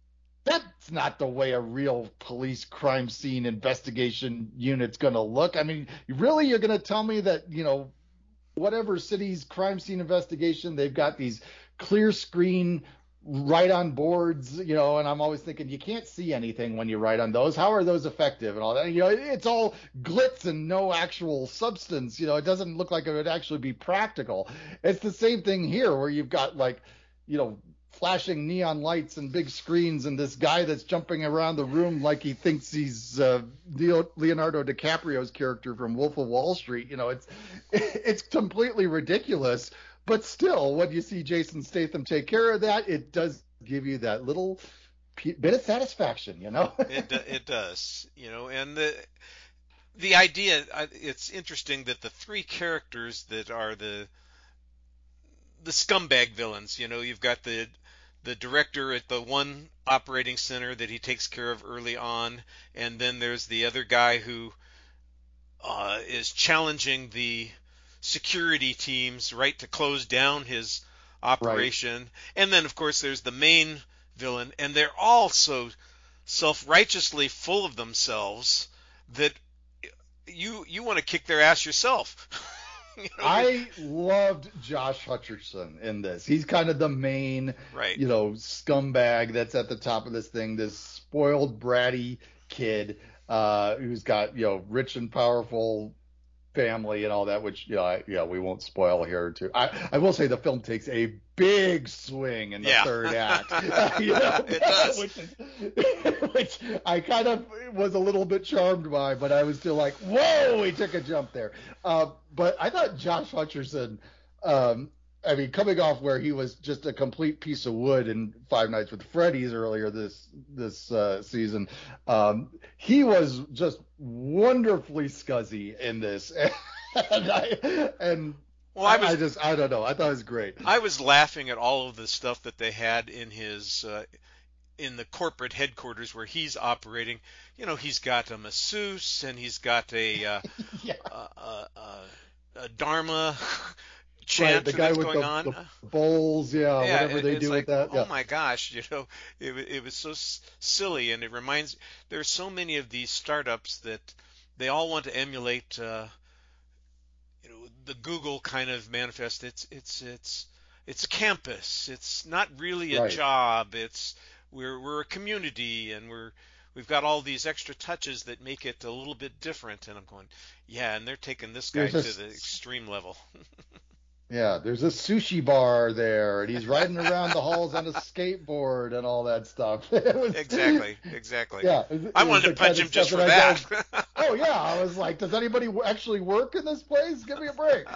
that's not the way a real police crime scene investigation unit's going to look. I mean, really, you're going to tell me that, you know, whatever city's crime scene investigation, they've got these clear screen write on boards, you know, and I'm always thinking you can't see anything when you write on those. How are those effective and all that? You know, it's all glitz and no actual substance. You know, it doesn't look like it would actually be practical. It's the same thing here where you've got like, you know, flashing neon lights and big screens and this guy that's jumping around the room like he thinks he's uh, Leonardo DiCaprio's character from Wolf of Wall Street. You know, it's it's completely ridiculous. But still, when you see Jason Statham take care of that, it does give you that little bit of satisfaction, you know? it it does, you know, and the the idea, it's interesting that the three characters that are the the scumbag villains, you know, you've got the the director at the one operating center that he takes care of early on, and then there's the other guy who uh, is challenging the security teams, right, to close down his operation. Right. And then, of course, there's the main villain, and they're all so self-righteously full of themselves that you you want to kick their ass yourself. You know, I loved Josh Hutcherson in this. He's kind of the main, right. you know, scumbag that's at the top of this thing, this spoiled, bratty kid uh, who's got, you know, rich and powerful family and all that, which, you know, I, yeah, we won't spoil here too. I, I will say the film takes a big swing in the yeah. third act. Uh, you know, it does. Which, is, which I kind of was a little bit charmed by, but I was still like, whoa, he took a jump there. Uh, but I thought Josh Hutcherson, um, I mean, coming off where he was just a complete piece of wood in Five Nights with Freddy's earlier this this uh, season, um, he was just wonderfully scuzzy in this, and I, and well, I, was, I just I don't know, I thought it was great. I was laughing at all of the stuff that they had in his uh, in the corporate headquarters where he's operating. You know, he's got a masseuse and he's got a uh, yeah. a, a, a, a Dharma. Chant right, the guy that's with going the, on. the bowls, yeah, yeah whatever they do like, with that. Yeah. Oh my gosh, you know, it it was so s- silly, and it reminds. There's so many of these startups that they all want to emulate, uh, you know, the Google kind of manifest. It's it's it's it's a campus. It's not really a right. job. It's we're we're a community, and we're we've got all these extra touches that make it a little bit different. And I'm going, yeah, and they're taking this guy There's to a, the extreme level. Yeah, there's a sushi bar there, and he's riding around the halls on a skateboard and all that stuff. It was, exactly, exactly. Yeah, it, I it wanted to punch him just for that. Go, oh yeah, I was like, does anybody actually work in this place? Give me a break.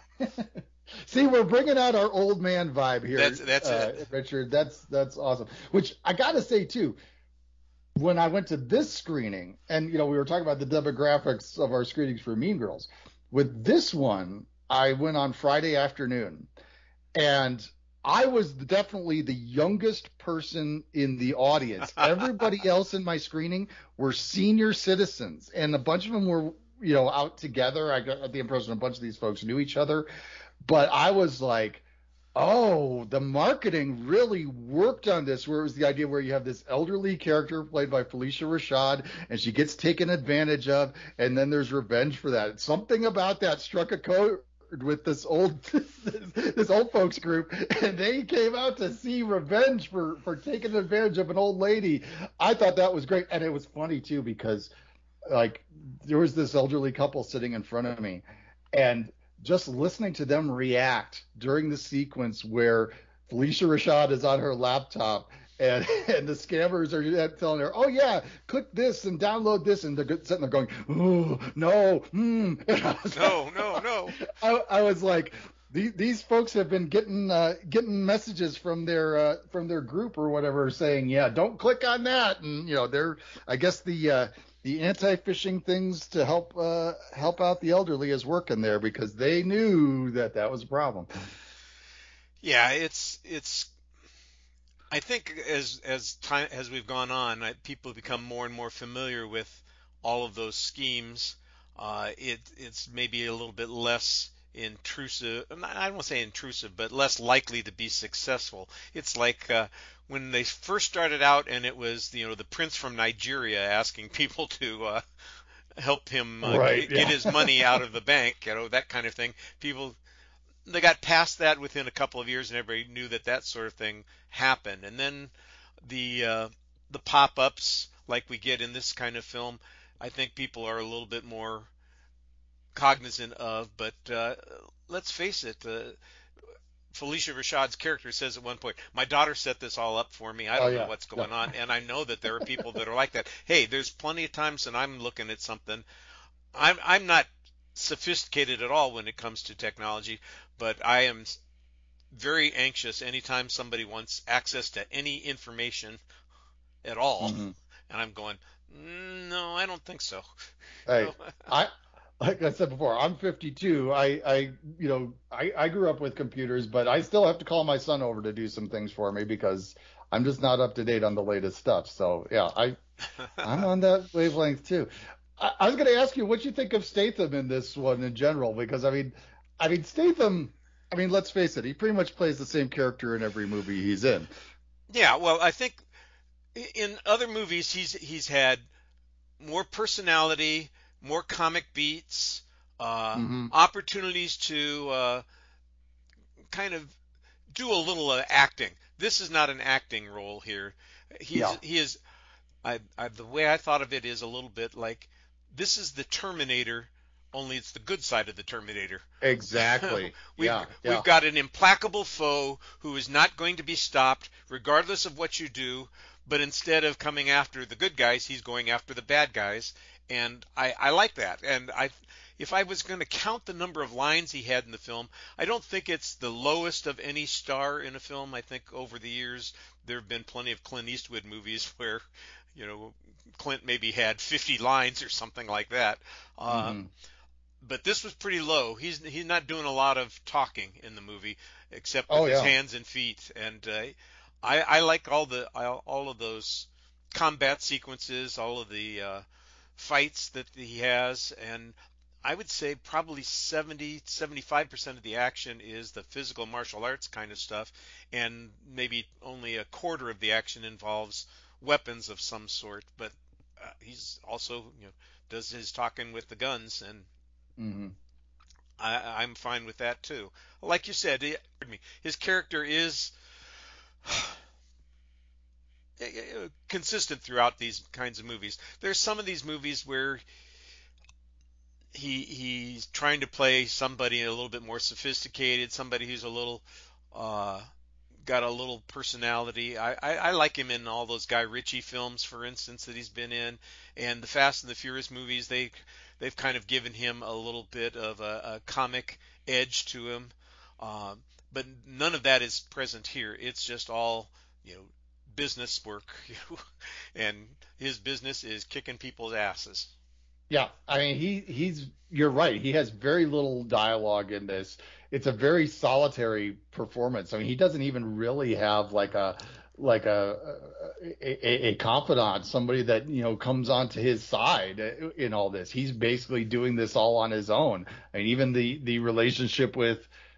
See, we're bringing out our old man vibe here. That's that's uh, it, Richard. That's that's awesome. Which I gotta say too. When I went to this screening, and you know, we were talking about the demographics of our screenings for Mean Girls. With this one, I went on Friday afternoon, and I was definitely the youngest person in the audience. Everybody else in my screening were senior citizens, and a bunch of them were, you know, out together. I got the impression a bunch of these folks knew each other. But I was like, oh, the marketing really worked on this, where it was the idea where you have this elderly character played by Felicia Rashad, and she gets taken advantage of, and then there's revenge for that. Something about that struck a chord with this old this old folks group, and they came out to see revenge for, for taking advantage of an old lady. I thought that was great, and it was funny, too, because, like, there was this elderly couple sitting in front of me, and just listening to them react during the sequence where Felicia Rashad is on her laptop and, and the scammers are telling her, oh, yeah, click this and download this. And they're sitting there going, oh, no, mm. no, like, no, no. I, I was like, these, these folks have been getting uh, getting messages from their uh, from their group or whatever saying, yeah, don't click on that. And, you know, they're, I guess the uh, the anti-phishing things to help uh, help out the elderly is working there, because they knew that that was a problem. Yeah, it's it's. I think as as time as we've gone on, I, people become more and more familiar with all of those schemes. Uh, it it's maybe a little bit less intrusive. I don't want to say intrusive, but less likely to be successful. It's like uh, when they first started out, and it was, you know, the prince from Nigeria asking people to uh, help him uh, right, get, yeah. get his money out of the bank, you know, that kind of thing. People, they got past that within a couple of years, and everybody knew that that sort of thing happened. And then the uh, the pop-ups like we get in this kind of film, I think people are a little bit more cognizant of. But uh, let's face it, uh, Felicia Rashad's character says at one point, my daughter set this all up for me. I don't oh, yeah. know what's going yeah. on. And I know that there are people that are like that. Hey, there's plenty of times when I'm looking at something. I'm I'm not sophisticated at all when it comes to technology, but I am very anxious anytime somebody wants access to any information at all. Mm-hmm. And I'm going, no, I don't think so. Hey, I like I said before, I'm fifty-two. I, I you know, I, I grew up with computers, but I still have to call my son over to do some things for me because I'm just not up to date on the latest stuff. So yeah, I I'm on that wavelength too. I, I was going to ask you what you think of Statham in this one in general, because I mean, I mean Statham. I mean, let's face it, he pretty much plays the same character in every movie he's in. Yeah, well, I think in other movies he's he's had more personality, more comic beats, uh, mm-hmm. opportunities to uh, kind of do a little uh, acting. This is not an acting role here. He's yeah. he is. I, I the way I thought of it is a little bit like this is the Terminator, only it's the good side of the Terminator. Exactly. we've, yeah, yeah. we've got an implacable foe who is not going to be stopped regardless of what you do, but instead of coming after the good guys, he's going after the bad guys. And I, I like that. And I, if I was going to count the number of lines he had in the film, I don't think it's the lowest of any star in a film. I think over the years there have been plenty of Clint Eastwood movies where, you know, Clint maybe had fifty lines or something like that. Uh, mm-hmm. But this was pretty low. He's he's not doing a lot of talking in the movie, except with oh, his yeah. hands and feet. And uh, I I like all the all of those combat sequences, all of the uh, fights that he has, and I would say probably seventy, seventy-five percent of the action is the physical martial arts kind of stuff, and maybe only a quarter of the action involves weapons of some sort. But uh, he's also, you know, does his talking with the guns, and mm-hmm. I, I'm fine with that too. Like you said, he, pardon me, his character is consistent throughout these kinds of movies. There's some of these movies where he he's trying to play somebody a little bit more sophisticated, somebody who's a little uh, got a little personality. I, I, I like him in all those Guy Ritchie films, for instance, that he's been in, and the Fast and the Furious movies. They they've kind of given him a little bit of a, a comic edge to him, uh, but none of that is present here. It's just all, you know, business work, and his business is kicking people's asses. Yeah, I mean, he he's you're right. He has very little dialogue in this. It's a very solitary performance. I mean, he doesn't even really have like a like a a, a confidant, somebody that, you know, comes onto his side in all this. He's basically doing this all on his own. I mean, even the the relationship with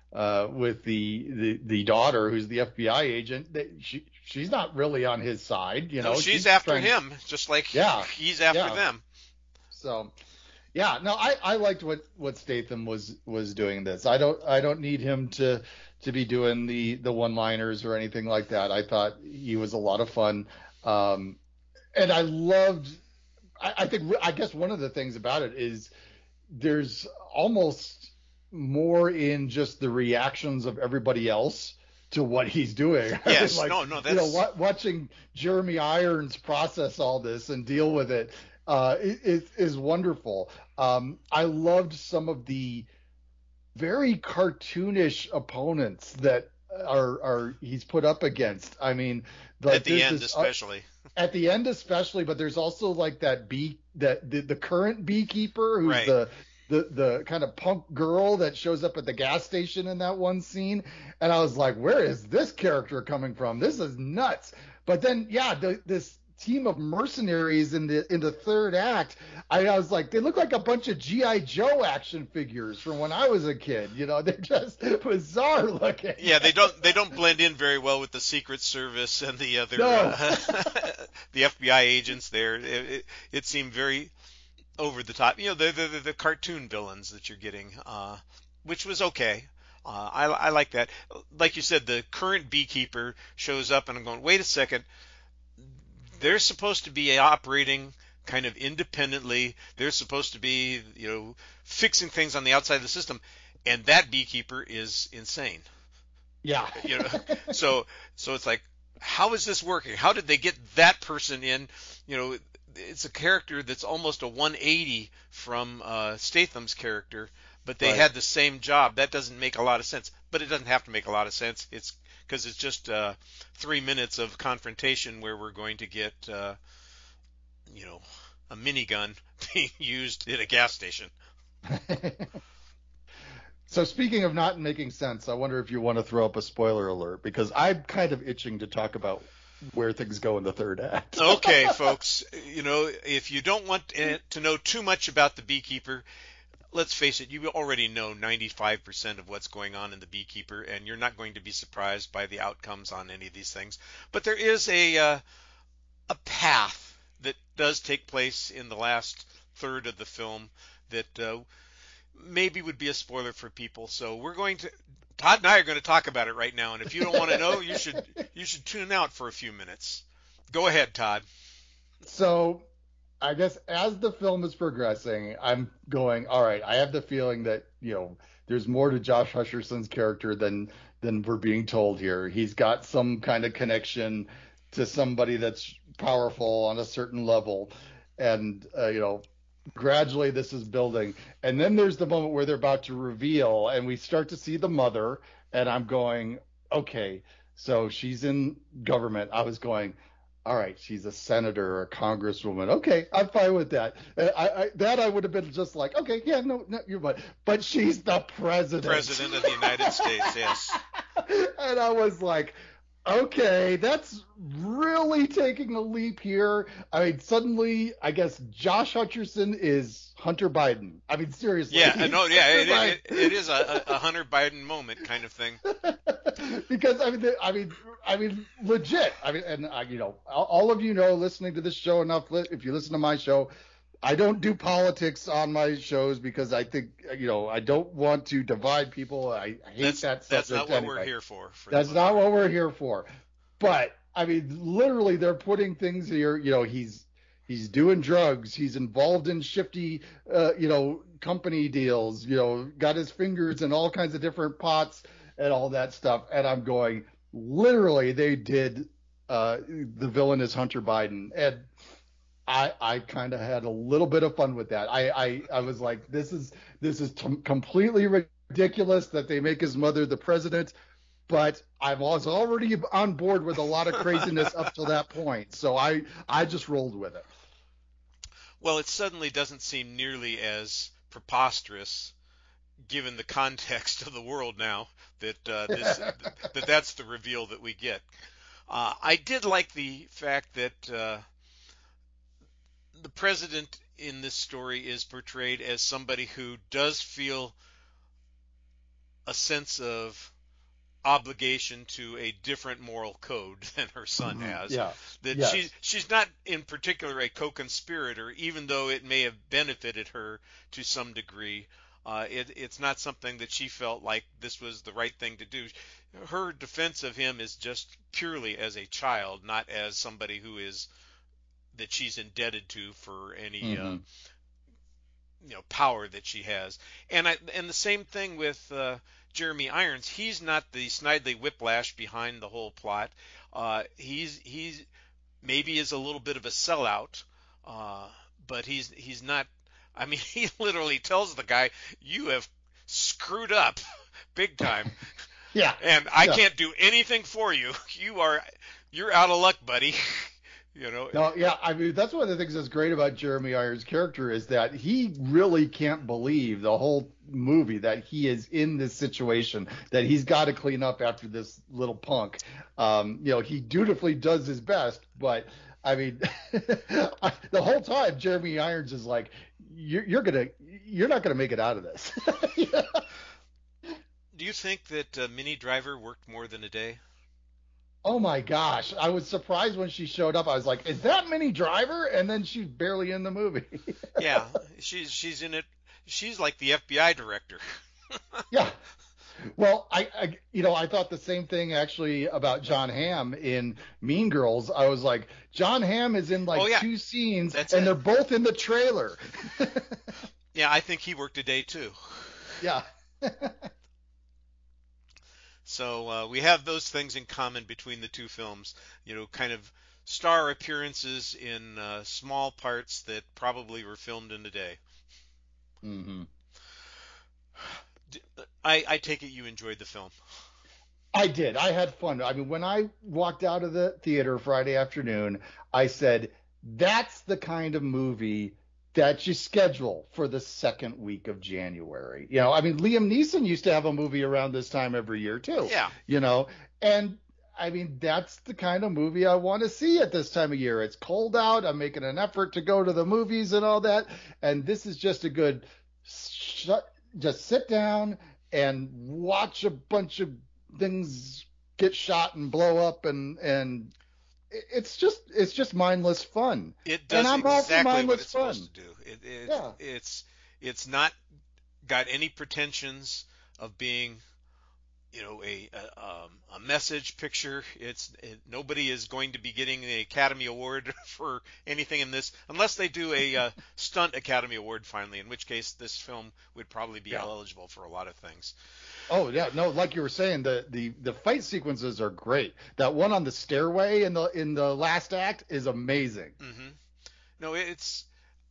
uh, with the, the the daughter who's the F B I agent. That she she's not really on his side, you know. No, she's, she's after trying, him, just like yeah, he's after yeah. them. So, yeah, no, I, I liked what, what Statham was was doing this. I don't I don't need him to to be doing the the one-liners or anything like that. I thought he was a lot of fun, um, and I loved. I, I think I guess one of the things about it is there's almost more in just the reactions of everybody else to what he's doing. Yes, like, no, no, that's... You know, wa- watching Jeremy Irons process all this and deal with it uh, is, is wonderful. Um, I loved some of the very cartoonish opponents that are, are he's put up against. I mean, like, at the end this, especially. Uh, at the end especially, but there's also like that bee that the, the current beekeeper who's right. the the the kind of punk girl that shows up at the gas station in that one scene, and I was like, where is this character coming from? This is nuts. But then, yeah, the, this team of mercenaries in the in the third act, I, I was like, they look like a bunch of G I Joe action figures from when I was a kid. You know, they're just bizarre looking. Yeah, they don't they don't blend in very well with the Secret Service and the other No. uh, the F B I agents there. It, it, it seemed very over the top. You know, the the, the cartoon villains that you're getting, uh, which was okay. Uh, I, I like that. Like you said, the current beekeeper shows up, and I'm going, wait a second. They're supposed to be operating kind of independently. They're supposed to be, you know, fixing things on the outside of the system, and that beekeeper is insane. Yeah. You know, so so it's like, how is this working? How did they get that person in? You know, it's a character that's almost a one eighty from uh, Statham's character, but they Right. had the same job. That doesn't make a lot of sense, but it doesn't have to make a lot of sense. It's because it's just uh, three minutes of confrontation where we're going to get, uh, you know, a minigun being used at a gas station. So speaking of not making sense, I wonder if you want to throw up a spoiler alert, because I'm kind of itching to talk about where things go in the third act. Okay, folks, you know, if you don't want to know too much about the Beekeeper, let's face it, you already know ninety-five percent of what's going on in the Beekeeper, and you're not going to be surprised by the outcomes on any of these things. But there is a uh, a path that does take place in the last third of the film that uh, maybe would be a spoiler for people. So we're going to Todd and I are going to talk about it right now, and if you don't want to know, you should you should tune out for a few minutes. Go ahead, Todd. So I guess as the film is progressing, I'm going, all right, I have the feeling that, you know, there's more to Josh Hutcherson's character than than we're being told here. He's got some kind of connection to somebody that's powerful on a certain level, and uh, you know, gradually this is building. And then there's the moment where they're about to reveal, and we start to see the mother, and I'm going, okay, so she's in government. I was going, all right, she's a senator or a congresswoman. Okay, I'm fine with that. I, I, that I would have been just like, okay, yeah, no, no, you're right. But she's the president. President of the United States, yes. And I was like, okay, that's really taking a leap here. I mean, suddenly, I guess Josh Hutcherson is Hunter Biden. I mean, seriously. Yeah, no, yeah, it, it, it is a, a Hunter Biden moment kind of thing. Because I mean, the, I mean, I mean, legit. I mean, and uh, you know, all, all of you know, listening to this show enough. If you listen to my show, I don't do politics on my shows because I think, you know, I don't want to divide people. I hate that's, that subject. That's not what anyway. we're here for. for that's not what we're here for. But I mean, literally, they're putting things here. You know, he's he's doing drugs. He's involved in shifty, uh, you know, company deals. You know, got his fingers in all kinds of different pots and all that stuff. And I'm going, literally, they did. Uh, the villain is Hunter Biden, and I, I kind of had a little bit of fun with that. I, I, I was like, this is this is t- completely ridiculous that they make his mother the president, but I was already on board with a lot of craziness up to that point, so I I just rolled with it. Well, it suddenly doesn't seem nearly as preposterous, given the context of the world now, that uh, this that that's the reveal that we get. Uh, I did like the fact that. Uh, The president in this story is portrayed as somebody who does feel a sense of obligation to a different moral code than her son has. Yeah. That Yes. she's she's not in particular a co-conspirator, even though it may have benefited her to some degree. Uh, it, it's not something that she felt like this was the right thing to do. Her defense of him is just purely as a child, not as somebody who is that she's indebted to for any Mm-hmm. uh, you know power that she has. And I and the same thing with uh, Jeremy Irons. He's not the Snidely Whiplash behind the whole plot. Uh, he's he's maybe is a little bit of a sellout, uh, but he's he's not. I mean, he literally tells the guy, "You have screwed up big time, Yeah. and I Yeah. can't do anything for you. You are you're out of luck, buddy." You know. No, yeah, I mean that's one of the things that's great about Jeremy Irons' character is that he really can't believe the whole movie that he is in this situation, that he's got to clean up after this little punk. Um, you know, he dutifully does his best, but I mean, I, the whole time Jeremy Irons is like, "You're, you're gonna, you're not gonna make it out of this." Yeah. Do you think that uh, Minnie Driver worked more than a day? Oh my gosh, I was surprised when she showed up. I was like, "Is that Minnie Driver?" And then she's barely in the movie. Yeah, she's she's in it. She's like the F B I director. Yeah. Well, I, I, you know, I thought the same thing actually about John Hamm in Mean Girls. I was like, John Hamm is in like Oh, yeah. two scenes, That's and it. they're both in the trailer. Yeah, I think he worked a day too. Yeah. So uh, we have those things in common between the two films. You know, kind of star appearances in uh, small parts that probably were filmed in a day. hmm D- I, I take it you enjoyed the film. I did. I had fun. I mean, when I walked out of the theater Friday afternoon, I said, that's the kind of movie that you schedule for the second week of January. You know, I mean, Liam Neeson used to have a movie around this time every year too. Yeah. You know, and I mean, that's the kind of movie I want to see at this time of year. It's cold out. I'm making an effort to go to the movies and all that. And this is just a good shut, just sit down and watch a bunch of things get shot and blow up, and and it's just it's just mindless fun. It does And I'm all for exactly what mindless it's fun. supposed to do. It, it, Yeah. It's it's not got any pretensions of being, you know, a a, um, a message picture. It's it, nobody is going to be getting the Academy Award for anything in this unless they do a uh, stunt Academy Award finally. In which case, this film would probably be Yeah. eligible for a lot of things. Oh yeah, no, like you were saying, the, the the fight sequences are great. That one on the stairway in the in the last act is amazing. hmm No, it's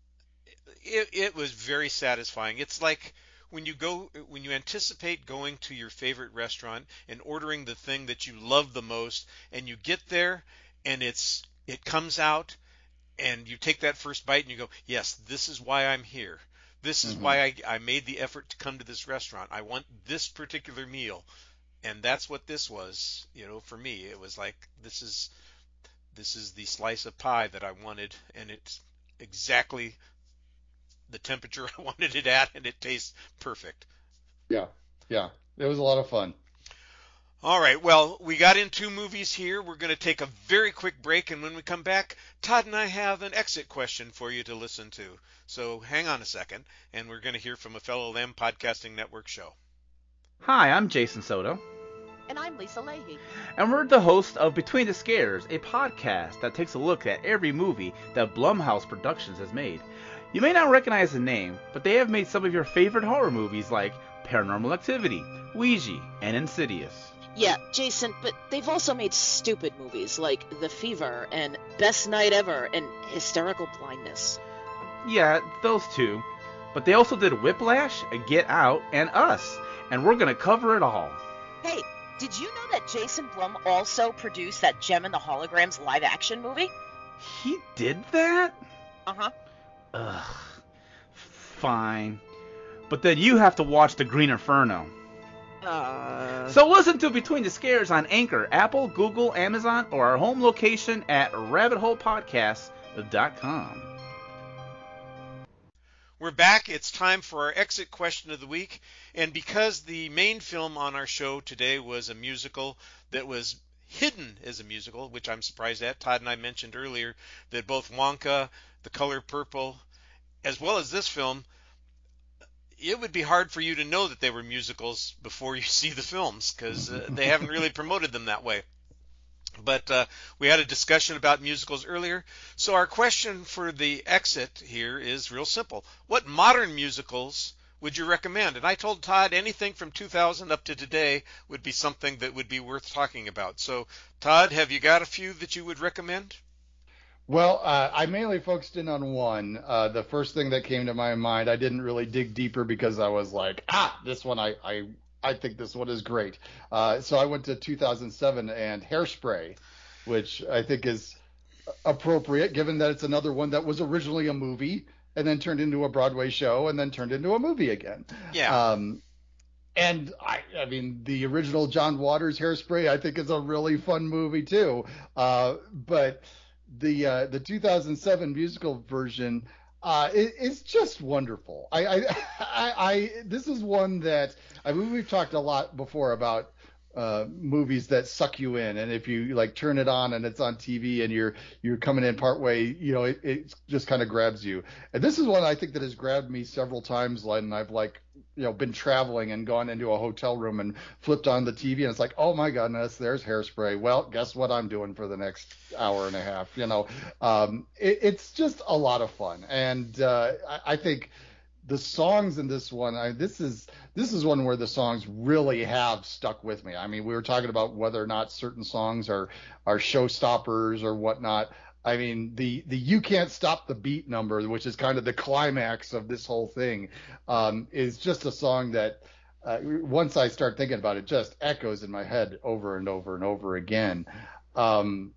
it, it was very satisfying. It's like when you go when you anticipate going to your favorite restaurant and ordering the thing that you love the most, and you get there and it's it comes out and you take that first bite and you go, yes, this is why I'm here. This is Mhm. why I, I made the effort to come to this restaurant. I want this particular meal. And that's what this was, you know, for me. It was like, this is this is the slice of pie that I wanted, and it's exactly the temperature I wanted it at, and it tastes perfect. Yeah, yeah, it was a lot of fun. All right, well, we got in two movies here. We're going to take a very quick break, and when we come back, Todd and I have an exit question for you to listen to. So hang on a second, and we're going to hear from a fellow Lamb Podcasting Network show. Hi, I'm Jason Soto, And I'm Lisa Leahy. and we're the host of Between the Scares, a podcast that takes a look at every movie that Blumhouse Productions has made. You may not recognize the name, but they have made some of your favorite horror movies like Paranormal Activity, Ouija, and Insidious. Yeah, Jason, but they've also made stupid movies like The Fever and Best Night Ever and Hysterical Blindness. Yeah, those two. But they also did Whiplash, Get Out, and Us, and we're gonna cover it all. Hey, did you know that Jason Blum also produced that Gem and the Holograms live-action movie? He did that? Uh-huh. Ugh. Fine. But then you have to watch The Green Inferno. Uh... So listen to Between the Scares on Anchor, Apple, Google, Amazon, or our home location at rabbit hole podcast dot com. We're back. It's time for our exit question of the week. And because the main film on our show today was a musical that was hidden as a musical, which I'm surprised at, Todd and I mentioned earlier that both Wonka, The Color Purple, as well as this film, it would be hard for you to know that they were musicals before you see the films because uh, they haven't really promoted them that way. But uh, we had a discussion about musicals earlier. So our question for the exit here is real simple. What modern musicals would you recommend? And I told Todd anything from two thousand up to today would be something that would be worth talking about. So, Todd, have you got a few that you would recommend? Well, uh, I mainly focused in on one. Uh, the first thing that came to my mind, I didn't really dig deeper because I was like, ah, this one, I, I, I think this one is great. Uh, so I went to two thousand seven and Hairspray, which I think is appropriate given that it's another one that was originally a movie and then turned into a Broadway show and then turned into a movie again. Yeah. Um, and I, I mean, the original John Waters Hairspray, I think is a really fun movie too. Uh, but the uh, the two thousand seven musical version, uh, it, it's just wonderful. I, I, I, I, this is one that I mean we've talked a lot before about uh, movies that suck you in, and if you like turn it on and it's on T V and you're you're coming in partway, you know, it, it just kind of grabs you. And this is one I think that has grabbed me several times, and I've like. you know, been traveling and gone into a hotel room and flipped on the T V and it's like, oh my goodness, there's Hairspray. Well, guess what I'm doing for the next hour and a half, you know. Um, it, it's just a lot of fun. And uh, I, I think the songs in this one, I, this is this is one where the songs really have stuck with me. I mean, we were talking about whether or not certain songs are, are showstoppers or whatnot. I mean, the, the You Can't Stop the Beat number, which is kind of the climax of this whole thing, um, is just a song that uh, once I start thinking about it, just echoes in my head over and over and over again. Um,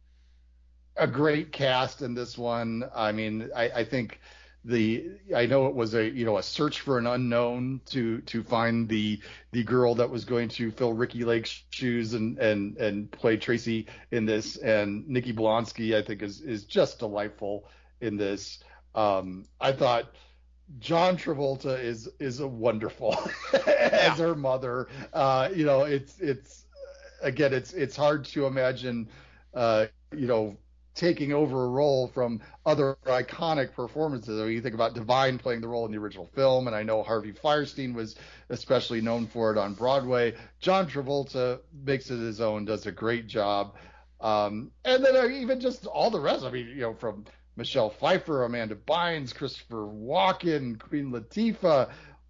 a great cast in this one. I mean, I, I think the I know it was a you know a search for an unknown to to find the the girl that was going to fill Ricky Lake's shoes and and and play Tracy in this, and Nikki Blonsky I think is is just delightful in this. Um, I thought John Travolta is is a wonderful as Yeah. her mother. Uh, you know, it's it's again it's it's hard to imagine uh, you know. taking over a role from other iconic performances. I mean, you think about Divine playing the role in the original film, and I know Harvey Fierstein was especially known for it on Broadway. John Travolta makes it his own, does a great job. Um, and then even just all the rest. I mean, you know, from Michelle Pfeiffer, Amanda Bynes, Christopher Walken, Queen Latifah,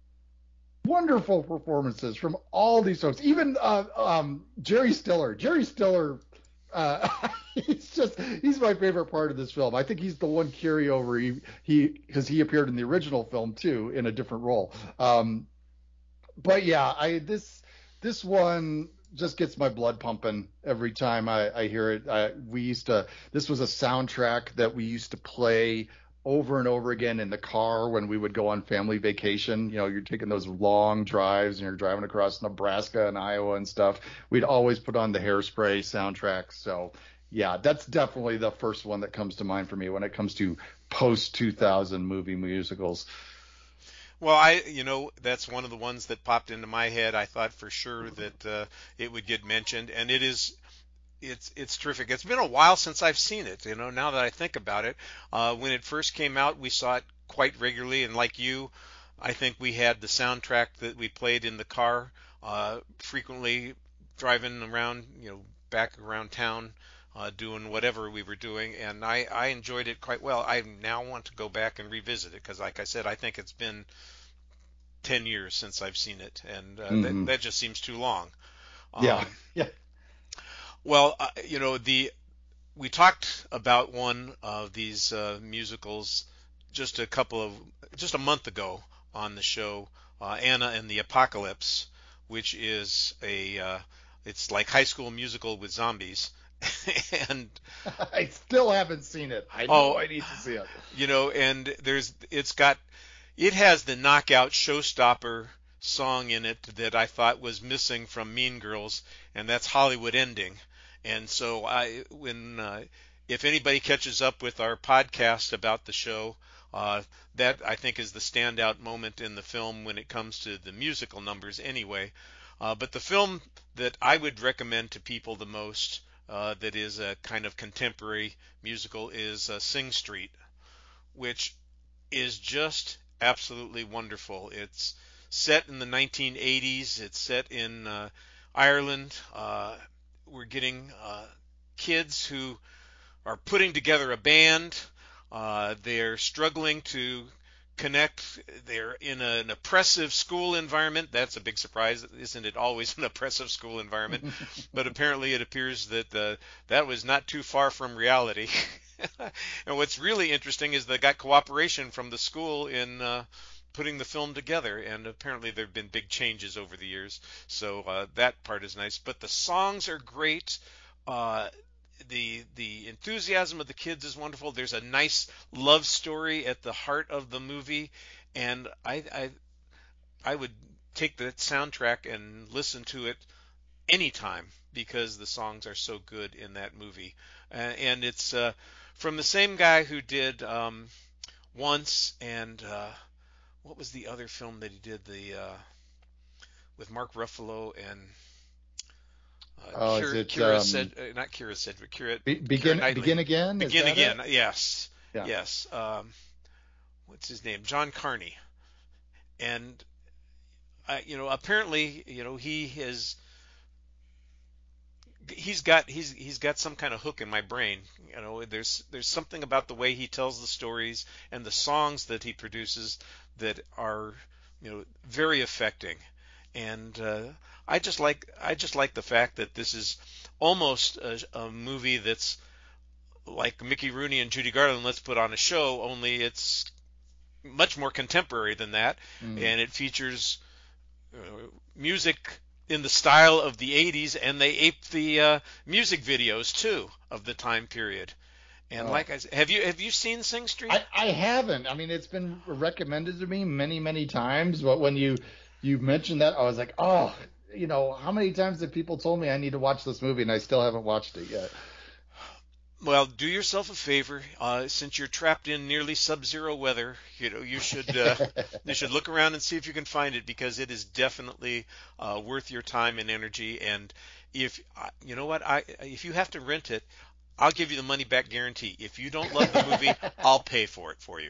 wonderful performances from all these folks. Even uh, um, Jerry Stiller. Jerry Stiller. Uh, he's just he's my favorite part of this film. I think he's the one carryover he he because he appeared in the original film too in a different role. Um, but yeah, I this this one just gets my blood pumping every time I, I hear it. I, we used to this was a soundtrack that we used to play over and over again in the car when we would go on family vacation. You know, you're taking those long drives and you're driving across Nebraska and Iowa and stuff. We'd always put on the Hairspray soundtrack. So yeah, that's definitely the first one that comes to mind for me when it comes to post two thousand movie musicals. Well, I, you know, that's one of the ones that popped into my head. I thought for sure that uh, it would get mentioned, and it is It's it's terrific. It's been a while since I've seen it. You know, now that I think about it, uh, when it first came out, we saw it quite regularly, and like you, I think we had the soundtrack that we played in the car uh, frequently, driving around, you know, back around town, uh, doing whatever we were doing, and I I enjoyed it quite well. I now want to go back and revisit it because, like I said, I think it's been ten years since I've seen it, and uh, Mm-hmm. that that just seems too long. Yeah, Um, yeah. Well, uh, you know, the we talked about one of these uh, musicals just a couple of just a month ago on the show, uh, Anna and the Apocalypse, which is a uh, it's like High School Musical with zombies, and I still haven't seen it. I know oh, I need to see it. you know, and there's it's got it has the knockout showstopper song in it that I thought was missing from Mean Girls, and that's Hollywood Ending. And so I, when uh, if anybody catches up with our podcast about the show, uh, that I think is the standout moment in the film when it comes to the musical numbers anyway. Uh, but the film that I would recommend to people the most, uh, that is a kind of contemporary musical, is uh, Sing Street, which is just absolutely wonderful. It's set in the nineteen eighties. It's set in uh, Ireland. Uh, we're getting uh, kids who are putting together a band. Uh, they're struggling to connect. They're in a, an oppressive school environment. That's a big surprise. Isn't it always an oppressive school environment? But apparently it appears that uh, that was not too far from reality. And what's really interesting is they got cooperation from the school in uh, putting the film together, and apparently there have been big changes over the years. So uh, that part is nice. But the songs are great. Uh, the the enthusiasm of the kids is wonderful. There's a nice love story at the heart of the movie, and I I, I would take that soundtrack and listen to it anytime because the songs are so good in that movie. Uh, and it's uh, from the same guy who did um, Once and uh, what was the other film that he did the uh, with Mark Ruffalo and uh, Oh, Kira, is it Kira um, Sed, uh, not Kira Sedgwick, Kira, Be- begin Keira begin Knightley. again? Is Begin that Again. it? Yes, Yeah. yes. Um, what's his name? John Carney. And uh, you know, apparently, you know, he has. He's got he's he's got some kind of hook in my brain. You know, there's there's something about the way he tells the stories and the songs that he produces that are, you know, very affecting. And uh, I just like I just like the fact that this is almost a, a movie that's like Mickey Rooney and Judy Garland, let's put on a show, only it's much more contemporary than that, Mm. and it features uh, music in the style of the eighties, and they ape the uh, music videos too of the time period. And Oh. like I said, have you have you seen Sing Street? I, I haven't. I mean, it's been recommended to me many, many times, but when you you mentioned that, I was like, oh, you know, how many times have people told me I need to watch this movie, and I still haven't watched it yet? Well, do yourself a favor. Uh, since you're trapped in nearly sub-zero weather, you know you should uh, you should look around and see if you can find it, because it is definitely uh, worth your time and energy. And if uh, you know what, I if you have to rent it, I'll give you the money back guarantee. If you don't love the movie, I'll pay for it for you.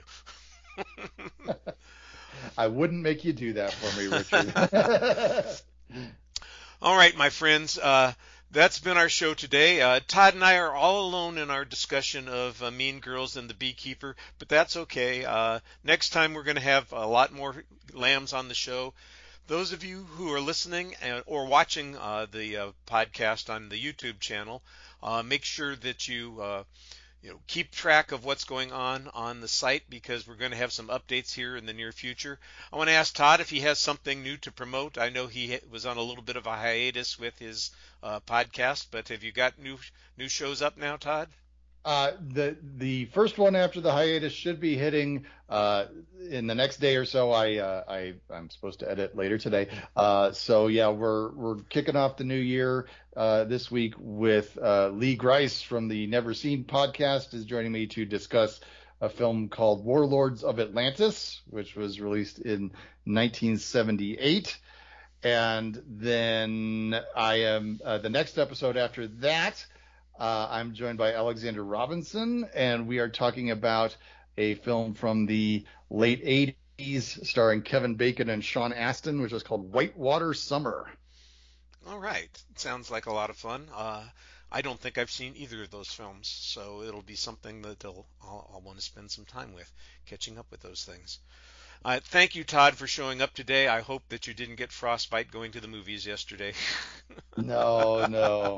I wouldn't make you do that for me, Richard. All right, my friends. Uh, That's been our show today. Uh, Todd and I are all alone in our discussion of uh, Mean Girls and the Beekeeper, but that's okay. Uh, next time we're going to have a lot more lambs on the show. Those of you who are listening and, or watching uh, the uh, podcast on the YouTube channel, uh, make sure that you uh, you know keep track of what's going on on the site, because we're going to have some updates here in the near future. I want to ask Todd if he has something new to promote. I know he was on a little bit of a hiatus with his uh, podcast, but have you got new new shows up now, Todd? Uh, the the first one after the hiatus should be hitting uh, in the next day or so. I uh, I I'm supposed to edit later today. Uh, so yeah, we're we're kicking off the new year uh, this week with uh, Lee Grice from the Never Seen podcast is joining me to discuss a film called Warlords of Atlantis, which was released in nineteen seventy-eight. And then I am uh, the next episode after that. Uh, I'm joined by Alexander Robinson, and we are talking about a film from the late eighties starring Kevin Bacon and Sean Astin, which was called Whitewater Summer. All right. Sounds like a lot of fun. Uh, I don't think I've seen either of those films, so it'll be something that I'll, I'll, I'll want to spend some time with, catching up with those things. Uh, thank you, Todd, for showing up today. I hope that you didn't get frostbite going to the movies yesterday. No, no.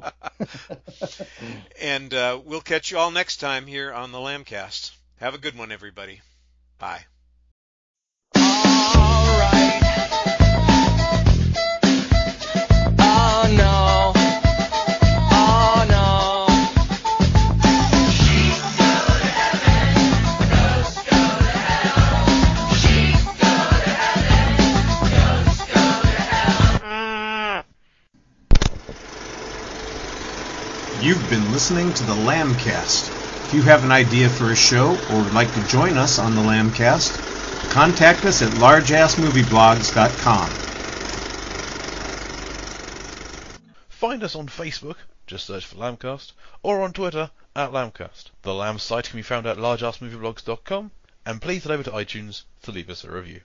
And uh, we'll catch you all next time here on the Lambcast. Have a good one, everybody. Bye. All right. Oh no. Oh no. She's go to heaven. Ghosts go to hell. She's go to heaven. Ghosts go to hell. You've been listening to the Lambcast. If you have an idea for a show or would like to join us on the Lambcast, contact us at large ass movie blogs dot com. Find us on Facebook, just search for Lambcast, or on Twitter at Lambcast. The Lamb site can be found at large ass movie blogs dot com, and please head over to iTunes to leave us a review.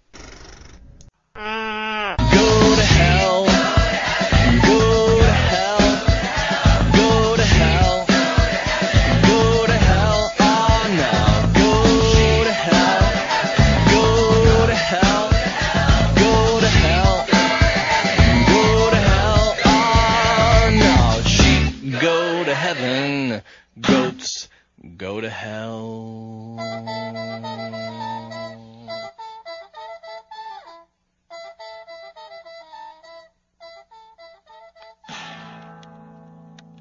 Go to hell. Go to hell. Go to hell. Go to hell. Oh no. Go to hell. Go to hell. Go to hell. Go to hell. Oh no. Sheep go to heaven. Goats go to hell.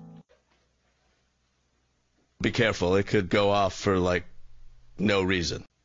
Be careful, it could go off for like no reason.